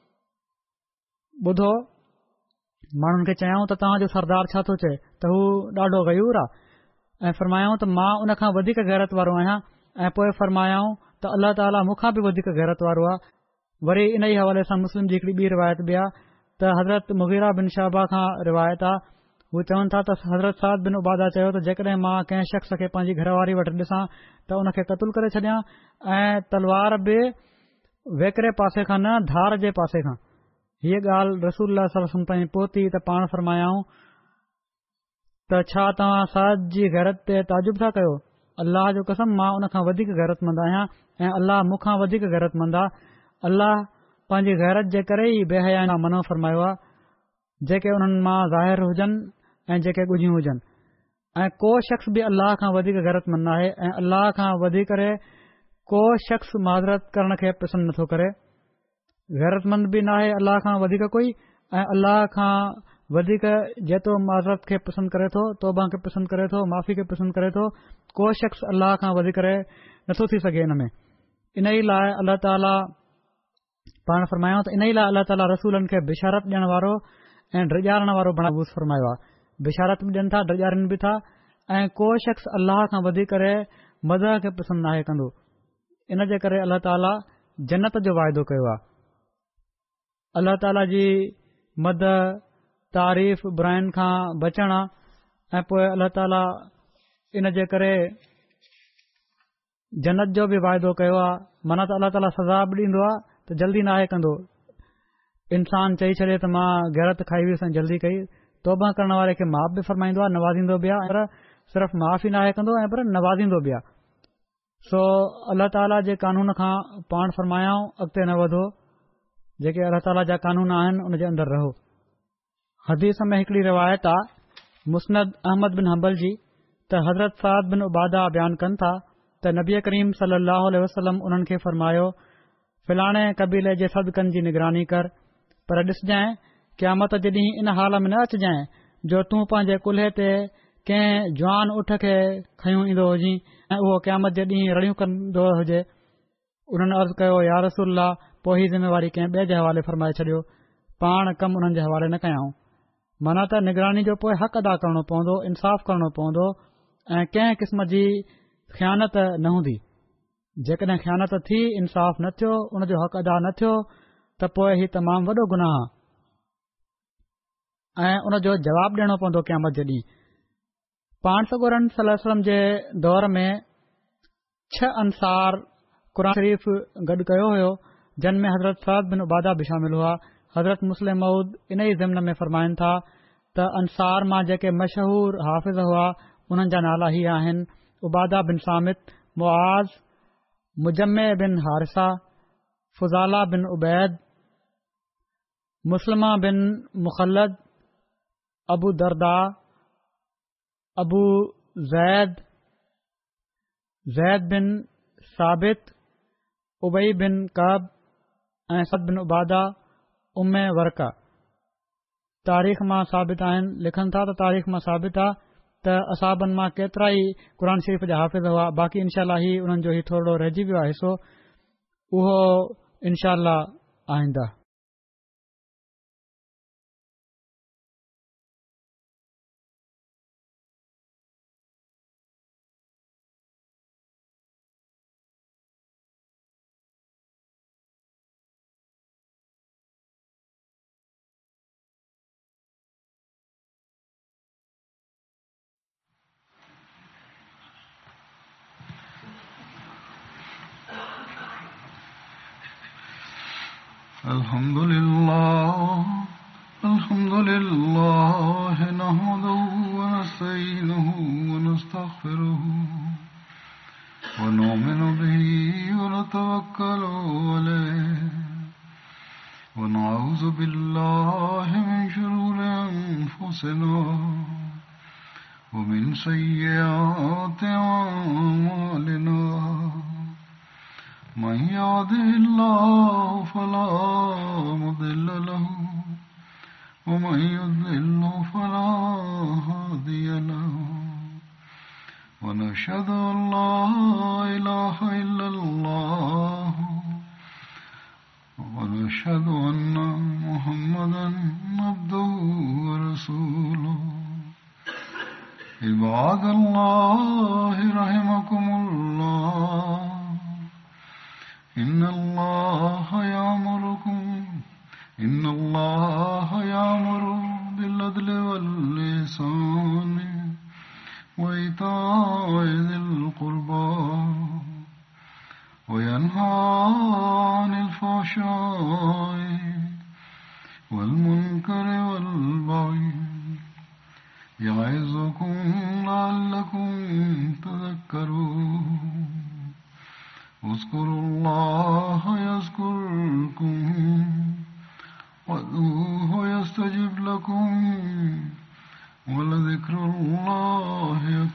ॿुधो, माण्हुनि खे चयाऊं त तव्हांजो सरदार छा थो चए त हू ॾाढो गयूर आहे, ऐं फरमायाऊं त मां उन खां वधीक गैरत वारो आहियां, ऐं पोइ फरमायाऊं त अल्लाह ताला मूंखां बि वधीक गैरत वारो आहे। वरी इन ई हवाले सां मुस्लिम जी हिकिड़ी ॿी रिवायत बि आहे त हज़रत मुग़ीरा बिन शाबा खां रिवायत आहे, हू चवनि था त हज़रत साद बिन उबादा चयो त जेकॾहिं मां कंहिं शख़्स खे पंहिंजी घरवारी वटि ॾिसां त उनखे क़तूल करे छॾियां ऐं तलवार बि वेकिरे पासे खां न, धार जे पासे खां। हीअ ॻाल्हि रसूलुल्लाह सल्लल्लाहु अलैहि वसल्लम ताईं पहुती त पाण फरमायाऊं त छा तव्हां साद जी गैरत ते ताजुब था कयो? अल्लाह जो कसम, मां उन खां वधीक गैरतमंद आहियां ऐं अल्लाह मूंखां वधीक गैरतमंद आहे। अल्लाह पंहिंजी गैरत जे करे ई बेहया खां मनो फरमायो आहे, जेके उन्हनि मां ज़ाहिर हुजनि ऐं जेके ॻुझियूं हुजनि। ऐं को शख़्स बि अल्लाह खां वधीक गैरतमंद आहे ऐं अल्लाह खां वधी करे को शख़्स माज़रत करण खे पसंदि नथो करे। गैरतमंद बि न आहे अल्लाह खां वधीक कोई, ऐं अल्लाह खां वधीक जेतिरो माज़रत खे पसंदि करे थो, तौबा खे पसंदि करे थो, माफ़ी खे पसंदि करे थो, को शख़्स अल्लाह खां वधी करे नथो थी सघे इन में। इन ई लाइ अल्लाह ताला पाण फरमायूं त इन ई लाइ अल्लाह ताला रसूलनि खे बिशारत ॾियण वारो ऐं ड्रिॼारण वारो बणाबूस फरमायो आहे। बिशारत बि ॾियनि था, ड्रिॼारनि बि था, ऐं को शख़्स अल्लाह खां वधी करे मदह खे पसंदि नाहे कंदो। इन जे करे अल्लाह ताला जन्नत जो वाइदो कयो आहे। अल्लाह ताला जी मदह, तारीफ़, बुराइनि खां बचण ऐं पोइ अल्लाह ताला इन जे करे जन्नत जो बि वाइदो कयो आहे। माना त अल्लाह ताला सज़ा बि ॾींदो आहे त जल्दी नाहे कंदो। इंसान चई छॾे त मां गैरत खाई वियुसि ऐं जल्दी कई, तौबा करण वारे खे माफ़ बि फरमाईंदो आहे, नवाज़ींदो बि आहे, पर सिर्फ़ु माफ़ ई नाहे कंदो ऐं पर नवाज़ींदो बि आहे। सो अल्लाह ताला जे कानून खां पाण फरमायाऊं अॻिते न वधो, जेके अल्लाह ताला जा कानून आहिनि उन जे अंदरि रहो। हदीस में हिकिड़ी रिवायत आहे मुस्नद अहमद बिन हंबल जी त हज़रत साद बिन उबादा बयानु कनि था त नबी करीम सल्लल्लाहु अलैहि वसल्लम उन्हनि खे फरमायो, फिलाणे कबीले जे सदकनि जी निगरानी कर, पर ॾिसजांइ क़यामत जे ॾींहुं इन हाल में न अचिजांइ जो तूं पंहिंजे कुल्हे ते कंहिं जवान उठ खे खयूं ईंदो हुजीं ऐं उहो क़यामत जे ॾींहुं रड़ियूं कंदो हुजे। उन्हनि अर्ज़ु कयो, या रसूलल्लाह, पोइ ही ज़िमेवारी कंहिं ॿिए जे हवाले फरमाए छॾियो, पाण कमु उन्हनि जे हवाले न कयाऊं। माना त निगरानी जो पोइ हक़ अदा करणो पवंदो, इंसाफ़ करणो पवंदो ऐं कंहिं क़िस्म जी ख़यानत न हूंदी। जेकॾहिं ख़यानत थी, इंसाफ़ न थियो, उनजो हक़ अदा न थियो, त त पोइ ही तमामु वॾो गुनाह ऐं उन जो जवाबु ॾियणो पवंदो क़यामत जे ॾींहुं। पाण सॻोरन सल्लल्लाहु अलैहि वसल्लम जे दौर में छह अंसार क़ुर शरीफ़ गॾु कयो हुयो, जिन में हज़रत साद बिन उबादा बि शामिल हुआ। हज़रत मुस्लिम मऊद इन ई ज़िम्न में फ़रमाइनि था त अंसार मां जेके मशहूर हाफ़िज़ हुआ उन्हनि जा नाला ही आहिनि: उबादा बिन सामित, मुआज़, मुजम्मे बिन हारिसा, फुज़ाला बिन उबैद, मुस्लिमा बिन मुखल्लद, अबू दरदा, अबू ज़ैद, ज़ैद बिन साबित, उबई बिन कब ऐं सद बिन उबादा, उम्मे वरका। तारीख़ मां साबित आहिनि, लिखनि था त तारीख़ मां साबित आहे त असाबनि मां केतिरा ई क़ुर शरीफ़ जा हाफ़िज़ हुआ। बाक़ी इनशा अल्लाह ही उन्हनि जो ही थोरो रहिजी वियो आहे हिसो, उहो इनशा अल्लाह आईंदा। Alhamdulillah, alhamdulillah, nahmaduhu wa nasta'inuhu wa nastaghfiruhu wa nu'minu bihi wa natawakkalu alayhi wa na'udhu billahi min shururi anfusina wa min sayyiati a'malina. من يهده الله فلا مضل له ومن يضلل فلا هادي له ونشهد أن لا إله إلا الله ونشهد أن محمدا عبده ورسوله. عباد الله رحمكم الله، إن الله يأمركم إن الله يأمر بالعدل والإحسان وإيتاء ذي القربى وينهى عن الفحشاء والمنكر والبغي يعظكم لعلكم تذكرون. اذكروا الله يذكركم وادعوه يستجب لكم ولذكر الله أكبر.